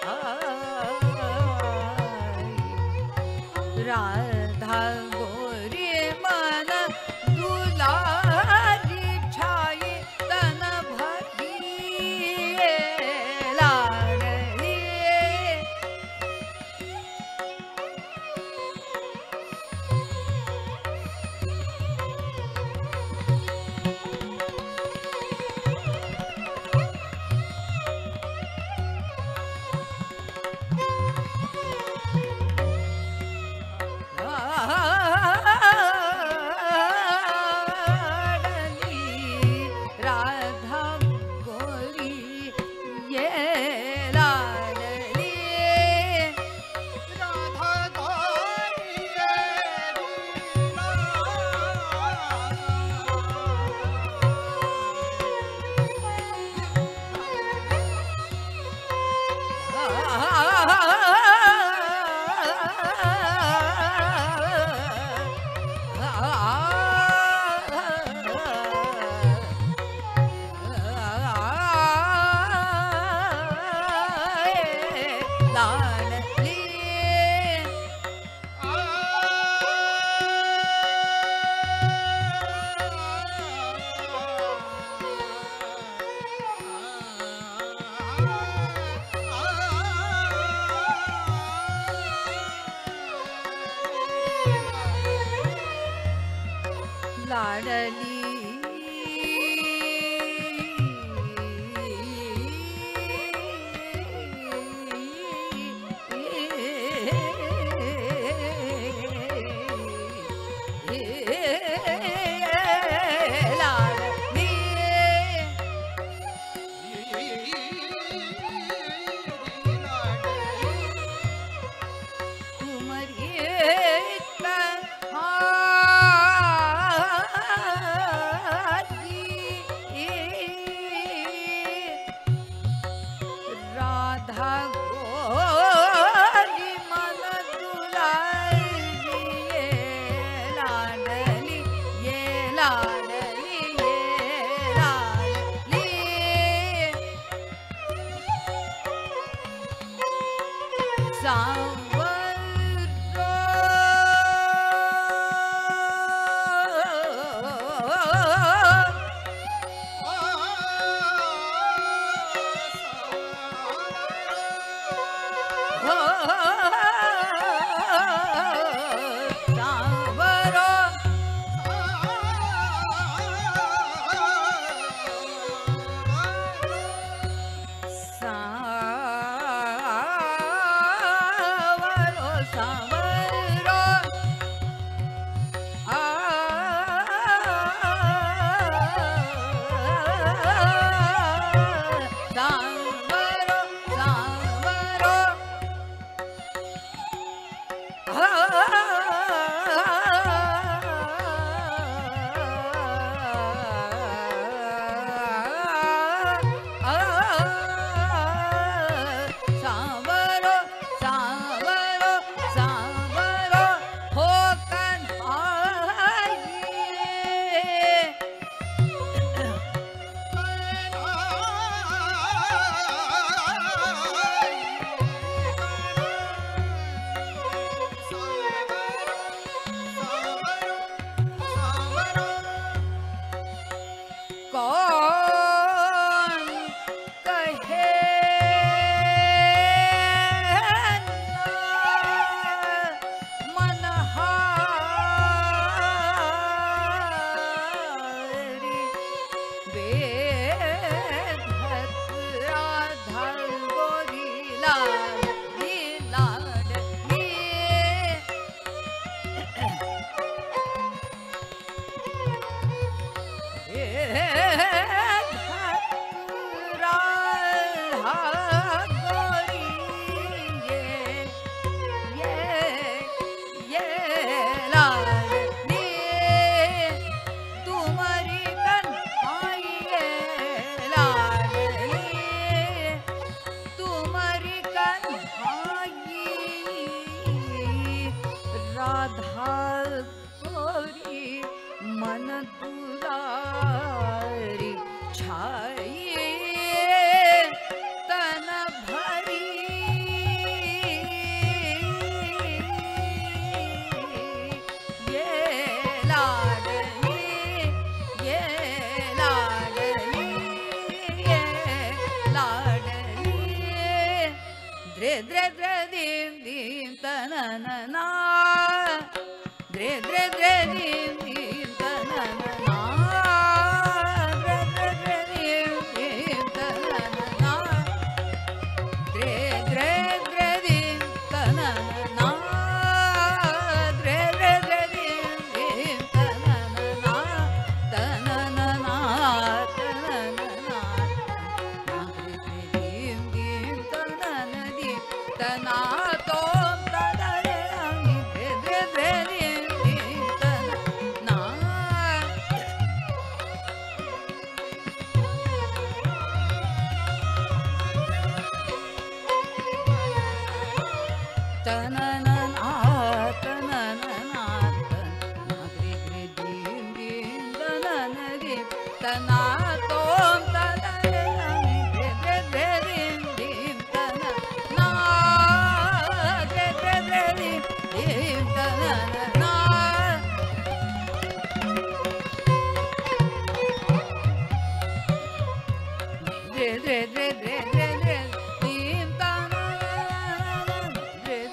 राधा गोरी लाडली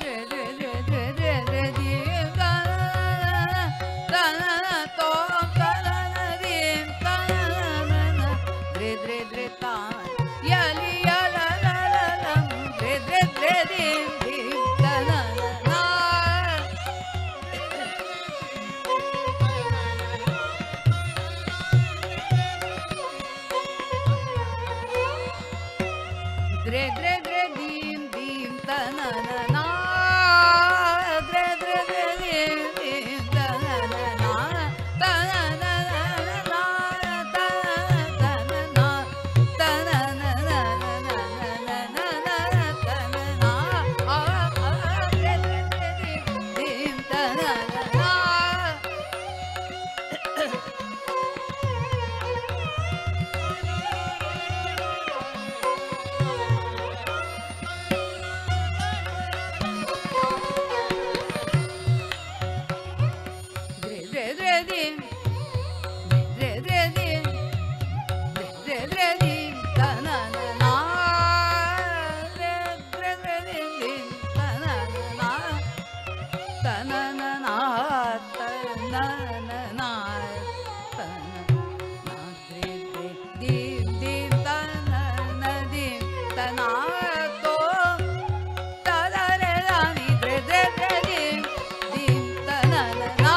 Tom dre dre dre dim dim ta na na na dre dre dre dim dim ta na na na ta na na na na ta ta na na ta na na na na na na na ta na na dre dre dre dim dim ta na na na dre dre dim dre dre dim dre dre dim ta na na na dre dre dre dim dim ta na na na ta na na na ta na na na ta na na dre dre dim dim ta na na dim ta na to ta da re da ni dre dre dre dim dim ta na na na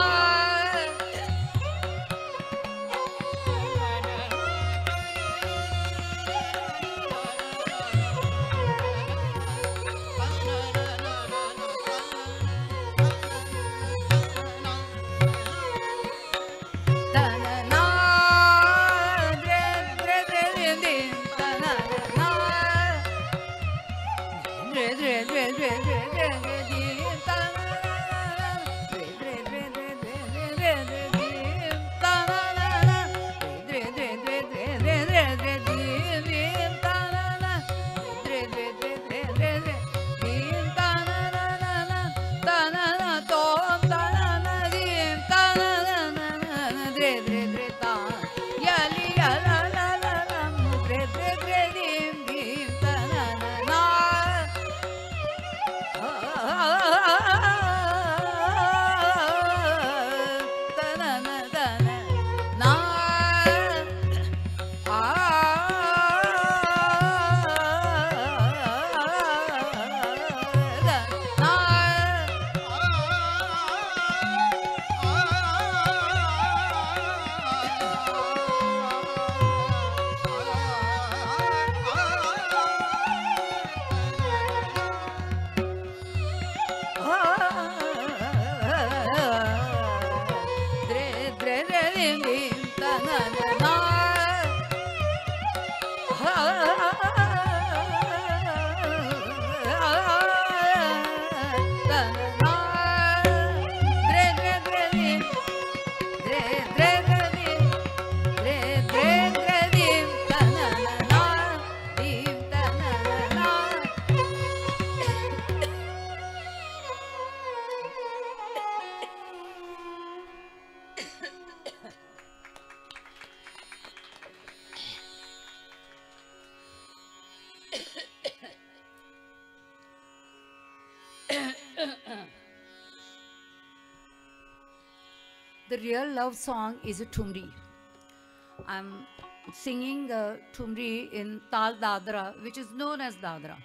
ta na na dre dre dre dim dim ta na na na dre dre dre dre dre dre dre dim ta na na dre dre dre dre dre dre dre dim ta na na dre dre dre dre dre dre dre dim ta na na dre dre dre dre dre dre dim ta na na ta na na tom ta na na dim ta na na dre dre dre ta ya li ya la la la la dre dre dre dim dim ta na na ta na na ta na na dre dre dre dim dim ta na na na ta na na dre dre dre dim dre dre dre dim dre dre dre dim ta na na dim ta na na The real love song is a Thumri. I'm singing a Thumri in Tal Dadra, which is known as Dadra.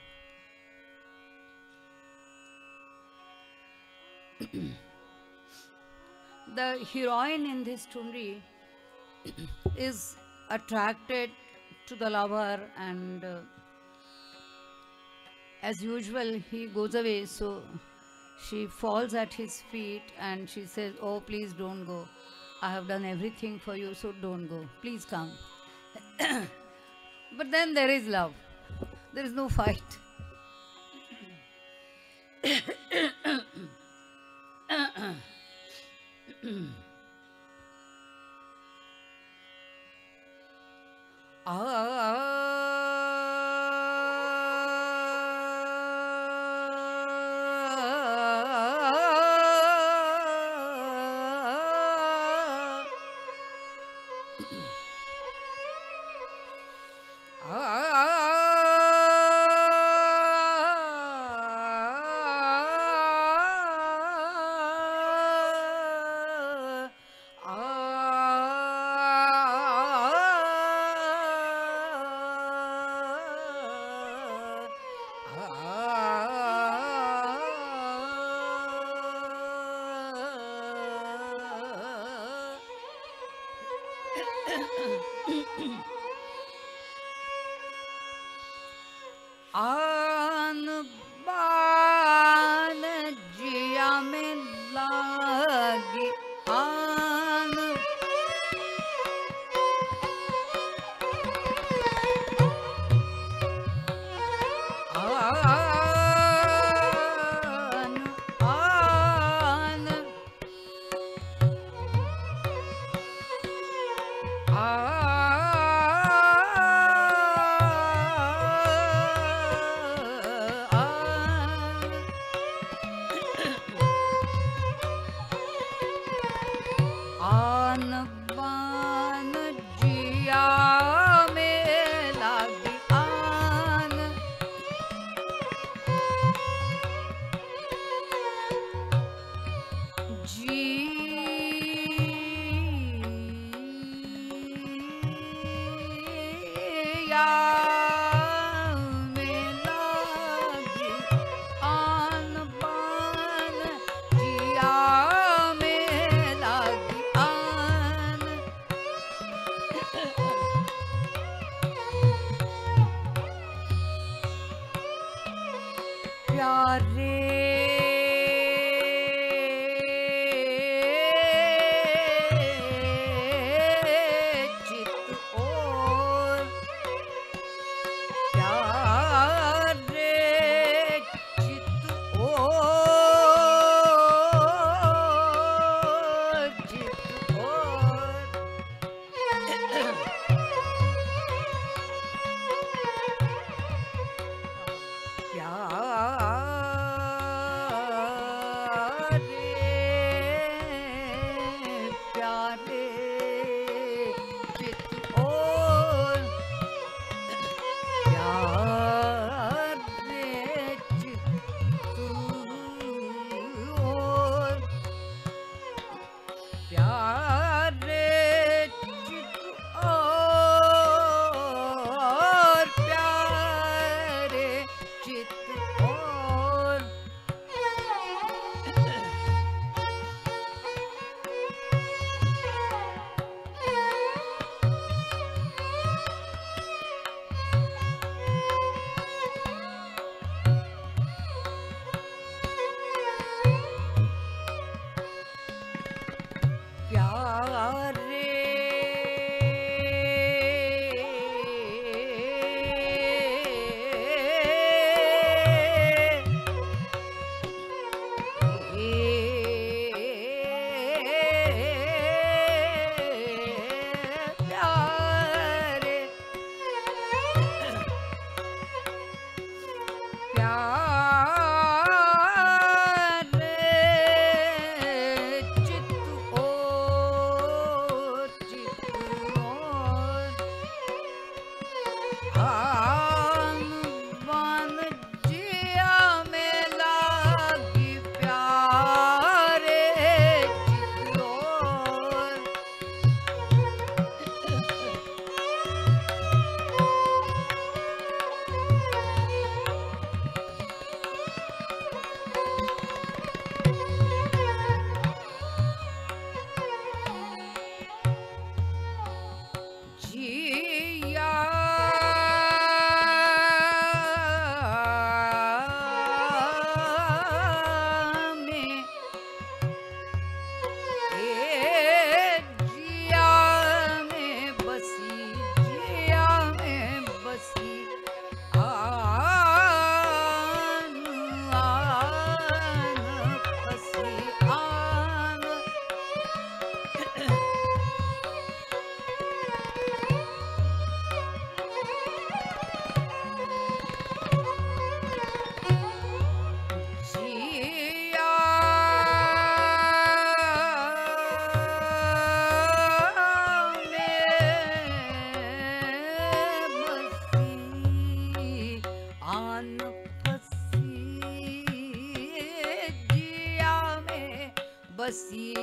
The heroine in this Thumri is attracted to the lover, and as usual he goes away, so she falls at his feet and she says, "Oh, please don't go. I have done everything for you, so don't go. Please come." But then there is love. There is no fight. आन बान जिया में लागी आन आन बान जिया में लागी आन जिया में लागी आन बान जिया में लागी आन प्यारे चित और प्यारे चित और चित और प्यारे चित और प्यारे चित और प्यारे चित और प्यारे चित और प्यारे प्यारे प्यारे चित और चित और आन बान जिया में लागी प्यारे चित और जिया में जिया में बसी जिया में बसी आन आन फसी आन जिया में बसी आन फसी जिया में बसी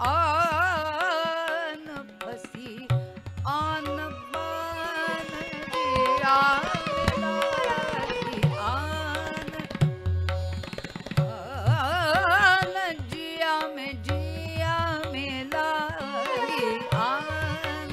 आन फसी आन बान जिया में लागी आन आन जिया में लागी आन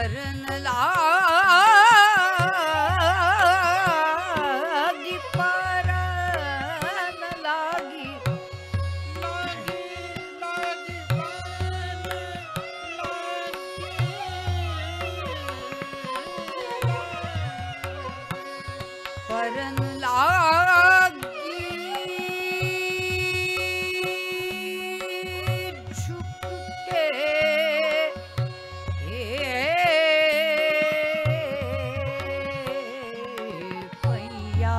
परन लागी परन लागी परन लागी झुक के पैया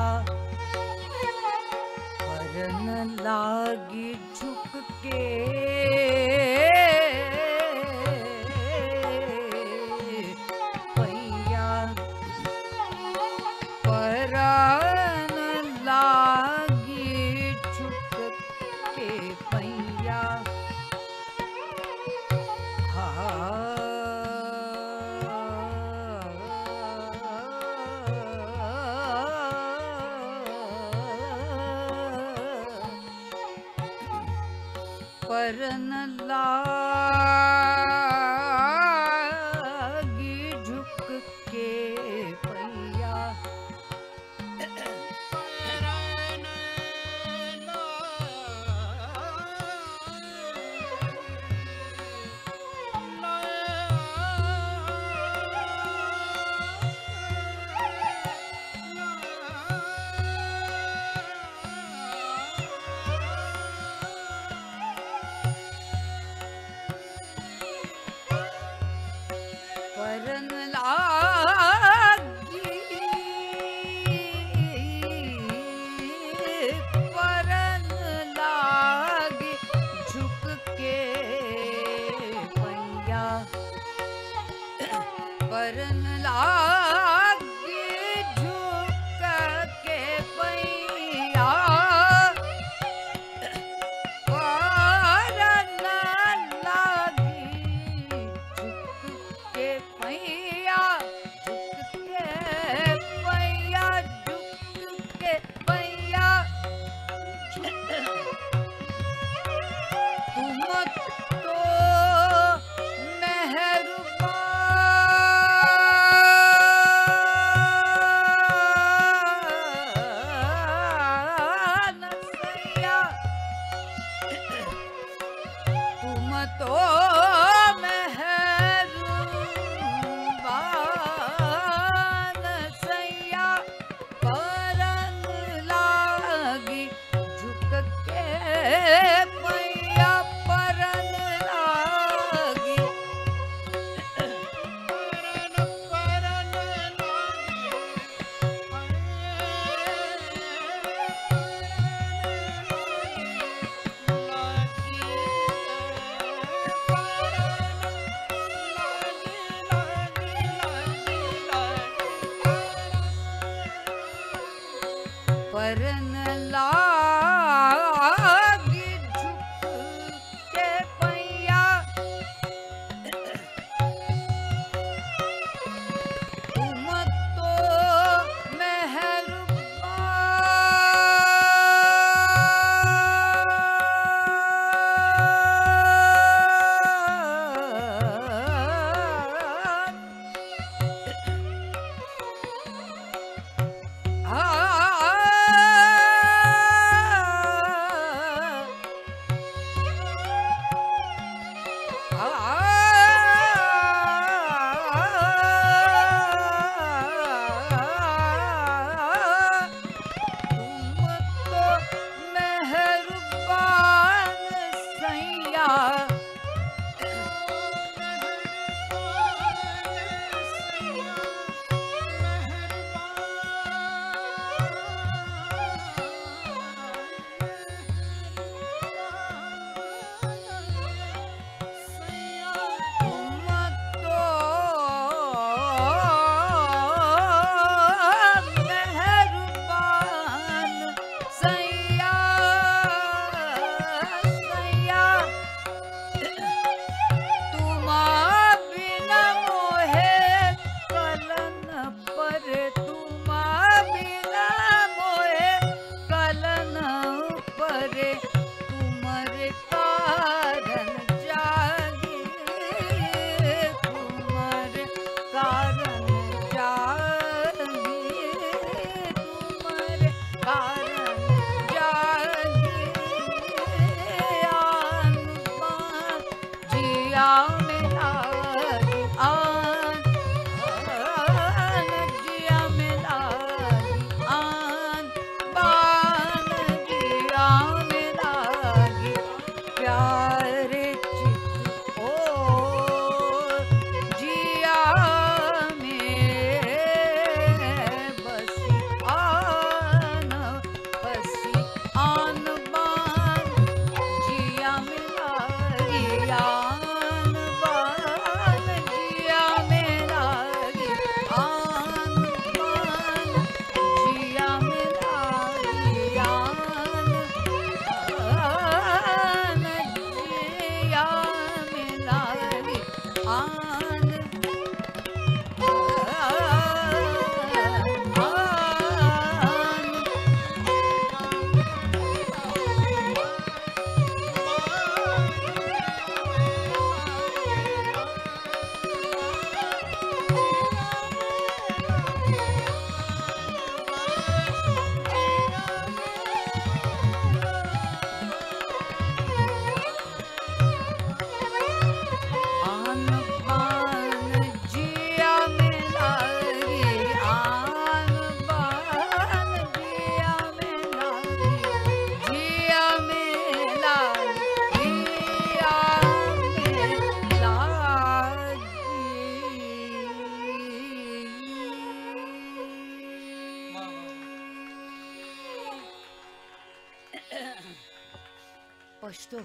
परन लागी झुक के पैया परन लागी झुक के पैया परन लागी झुक के पैया परन लागी परन लागी झुक के पैया परन लागी झुक के पैया परन लागी झुक के पैया झुक के पैया झुक के पैया तुम तो मेहरबान सैया तुम तो मेहरबान सैया परन लागी झुक के पैया परन लागी परन लागी झुक के पैया तुम तो मेहरबान Pashto.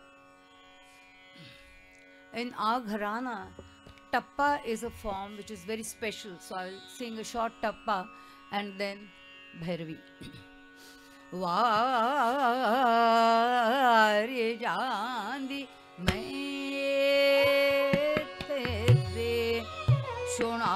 In our gharana, tappa is a form which is very special. So I'll sing a short tappa and then Bhairavi. Vaari jandi main tere suna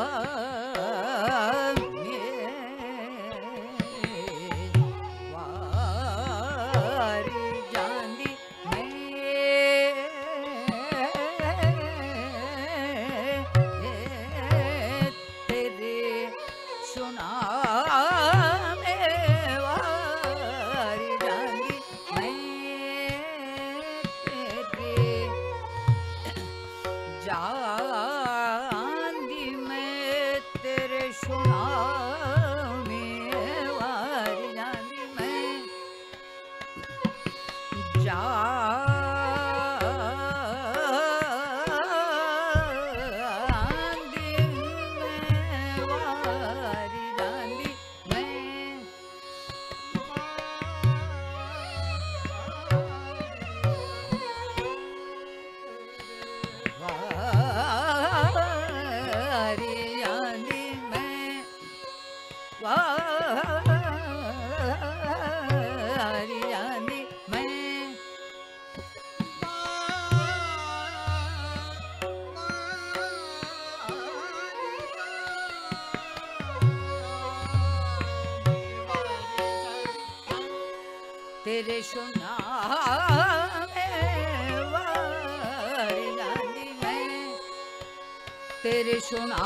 तेरे सुना वारी जानी मैं तेरे सुना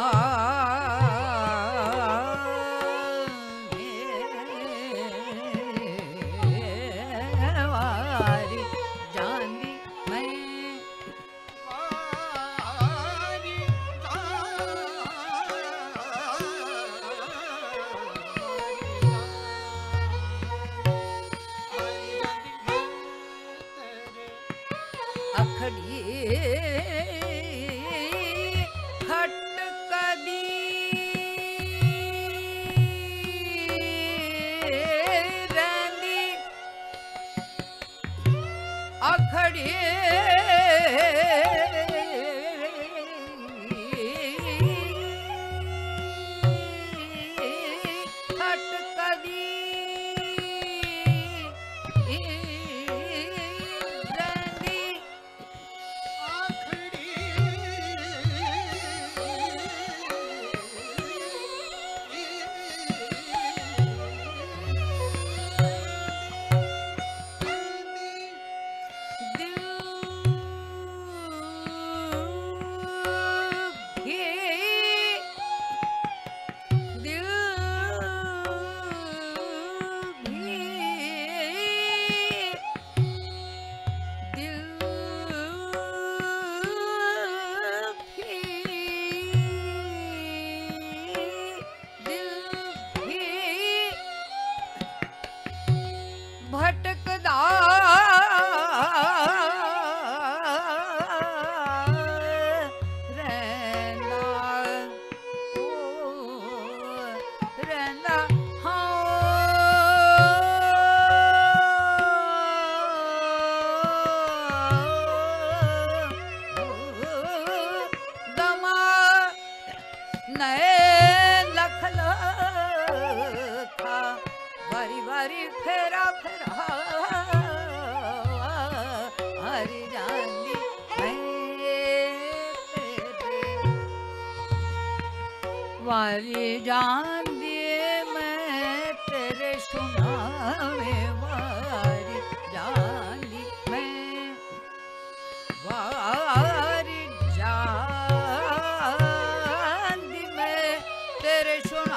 वारी जानी मैं अखड़ी खटकदी रंदी अखड़ी खटकदी भटकदा रहंदा रहंदा दमा नए लख लखा वारी वारी फेरा फेरा हरी जानी मैं तेरे वारी जानी मैं तेरे सुनावे वारी जानी मैं वारी जानी मैं तेरे सुना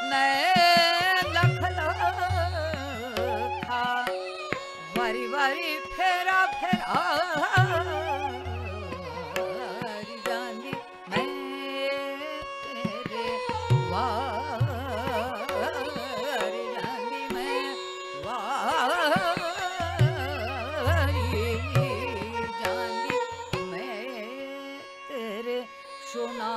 नए लख लखा वारी वारी फेरा फेरा जानी मैं तेरे वारी जानी मैं वारी जानी मैं तेरे सोना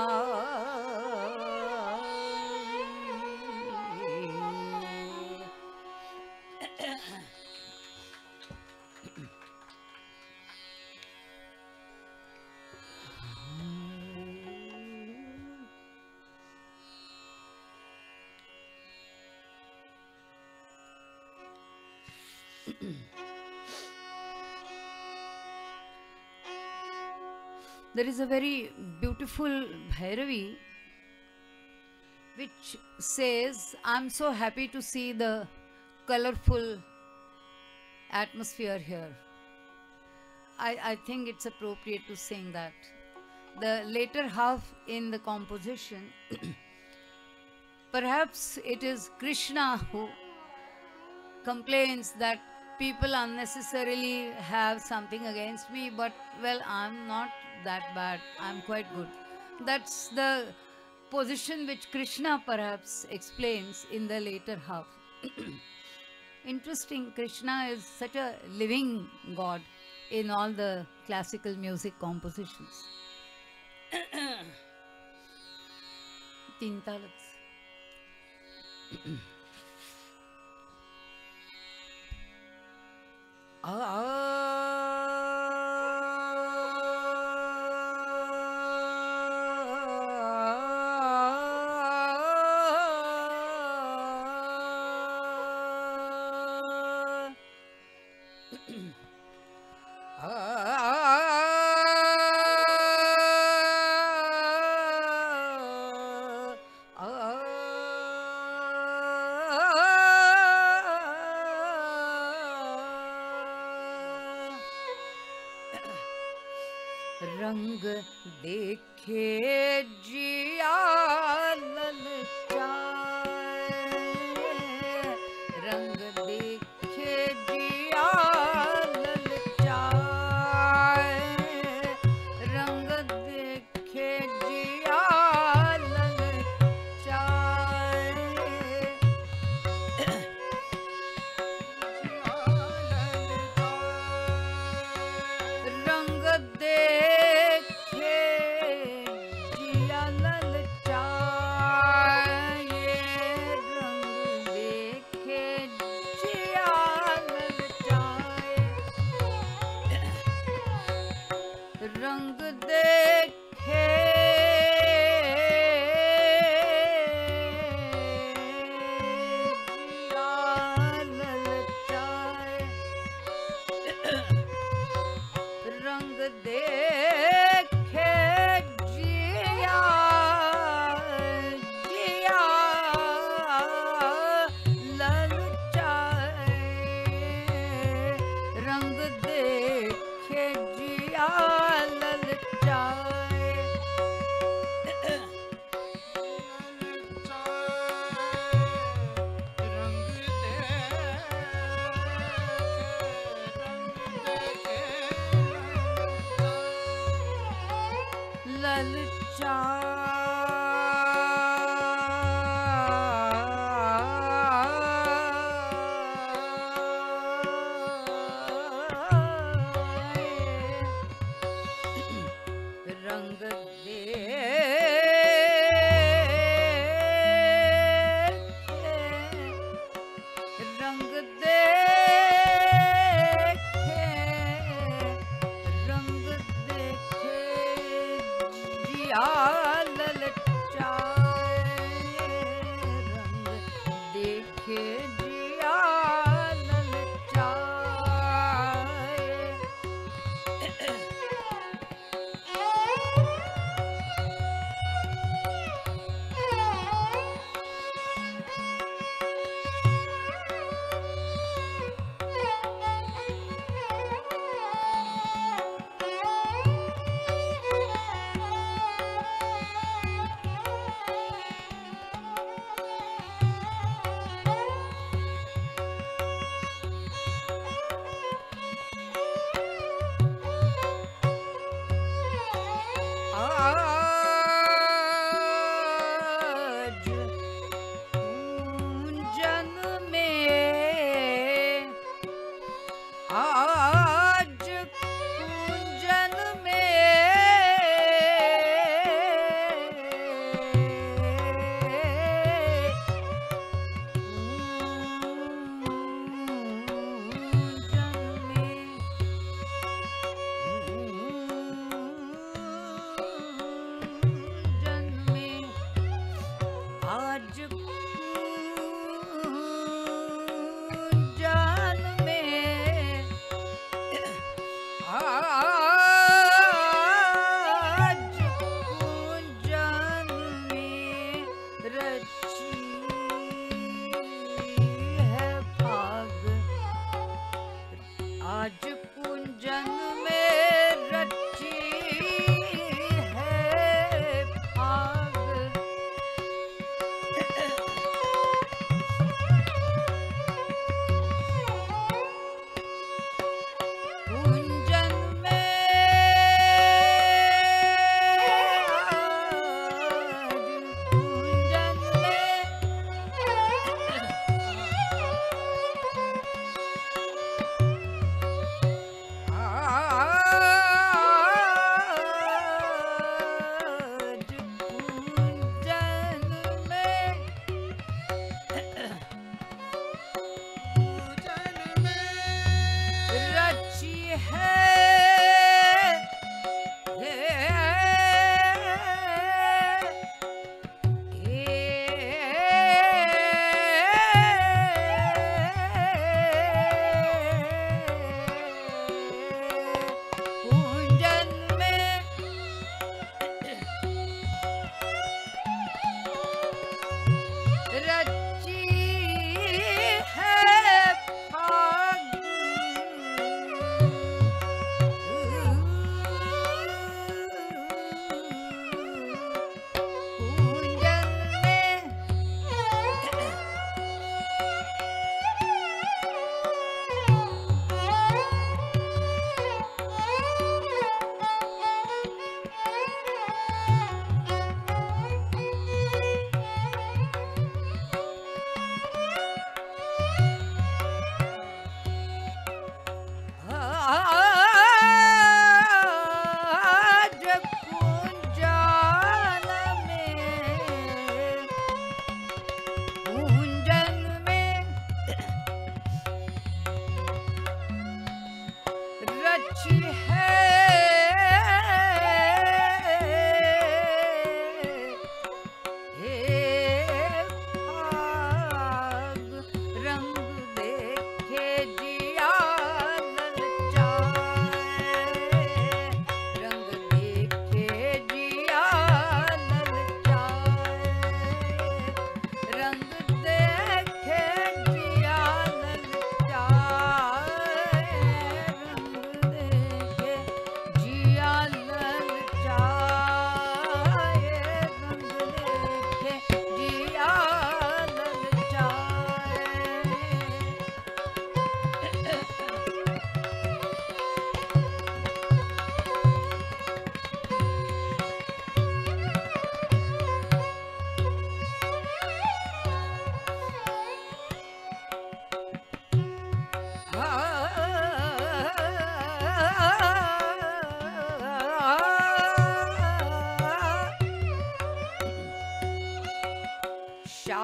There is a very beautiful Bhairavi which says, I'm so happy to see the colorful atmosphere here. I think it's appropriate to sing that. The later half in the composition, perhaps it is Krishna who complains that people unnecessarily have something against me, but well, I'm not that bad, I'm quite good. That's the position which Krishna perhaps explains in the later half. Interesting, Krishna is such a living God in all the classical music compositions. Teen talats. रंग देखे जिया ललचाए, रंग देखे जिया ललचाए, रंग देखे जिया ललचाए, रंग दे जिया ललचाए।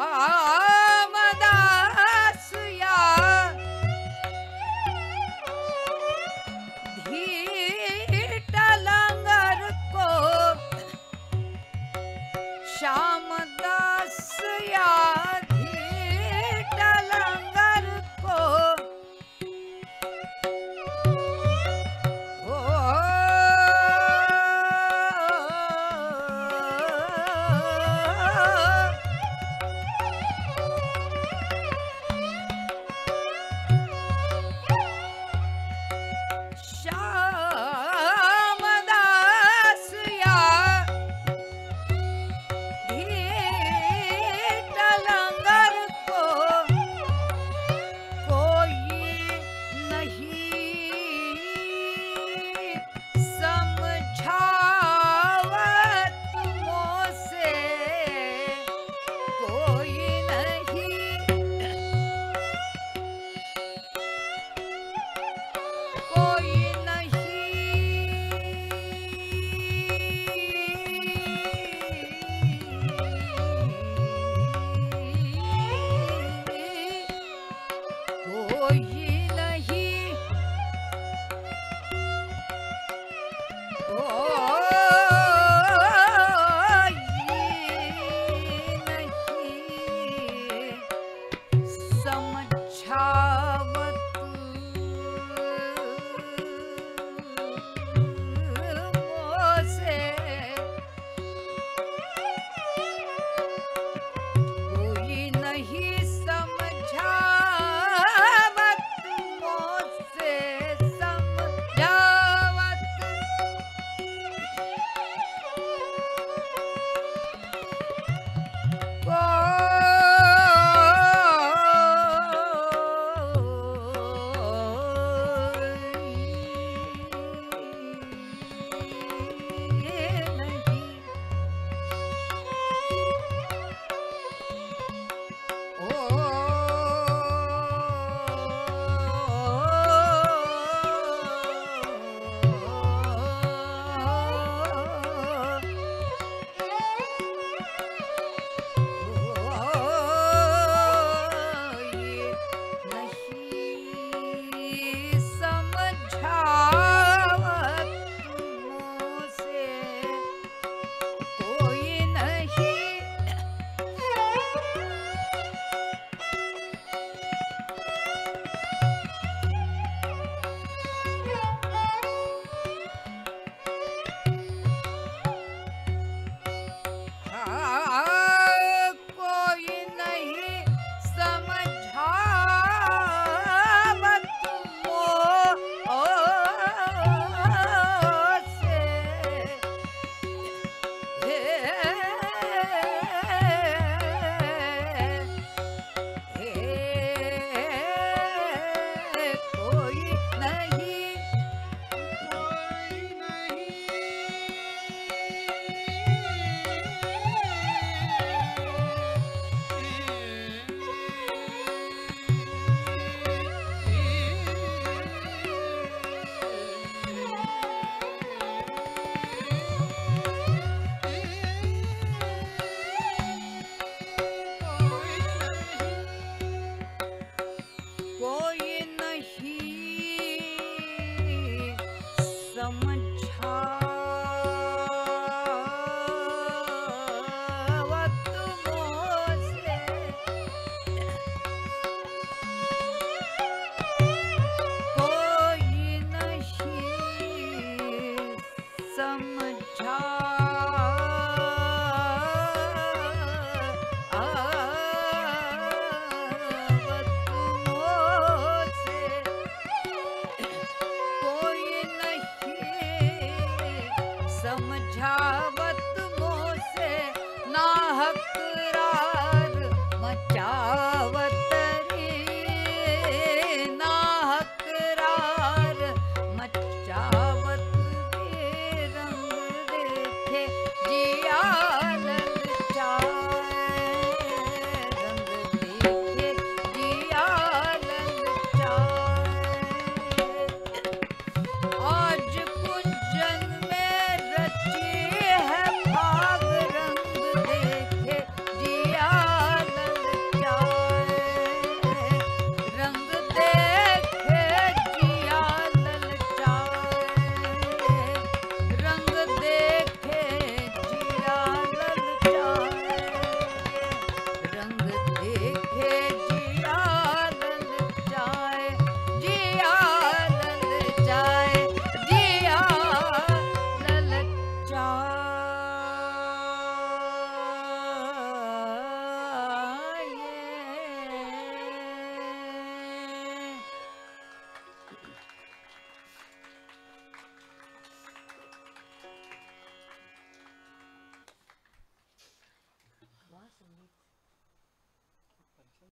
आ, आ,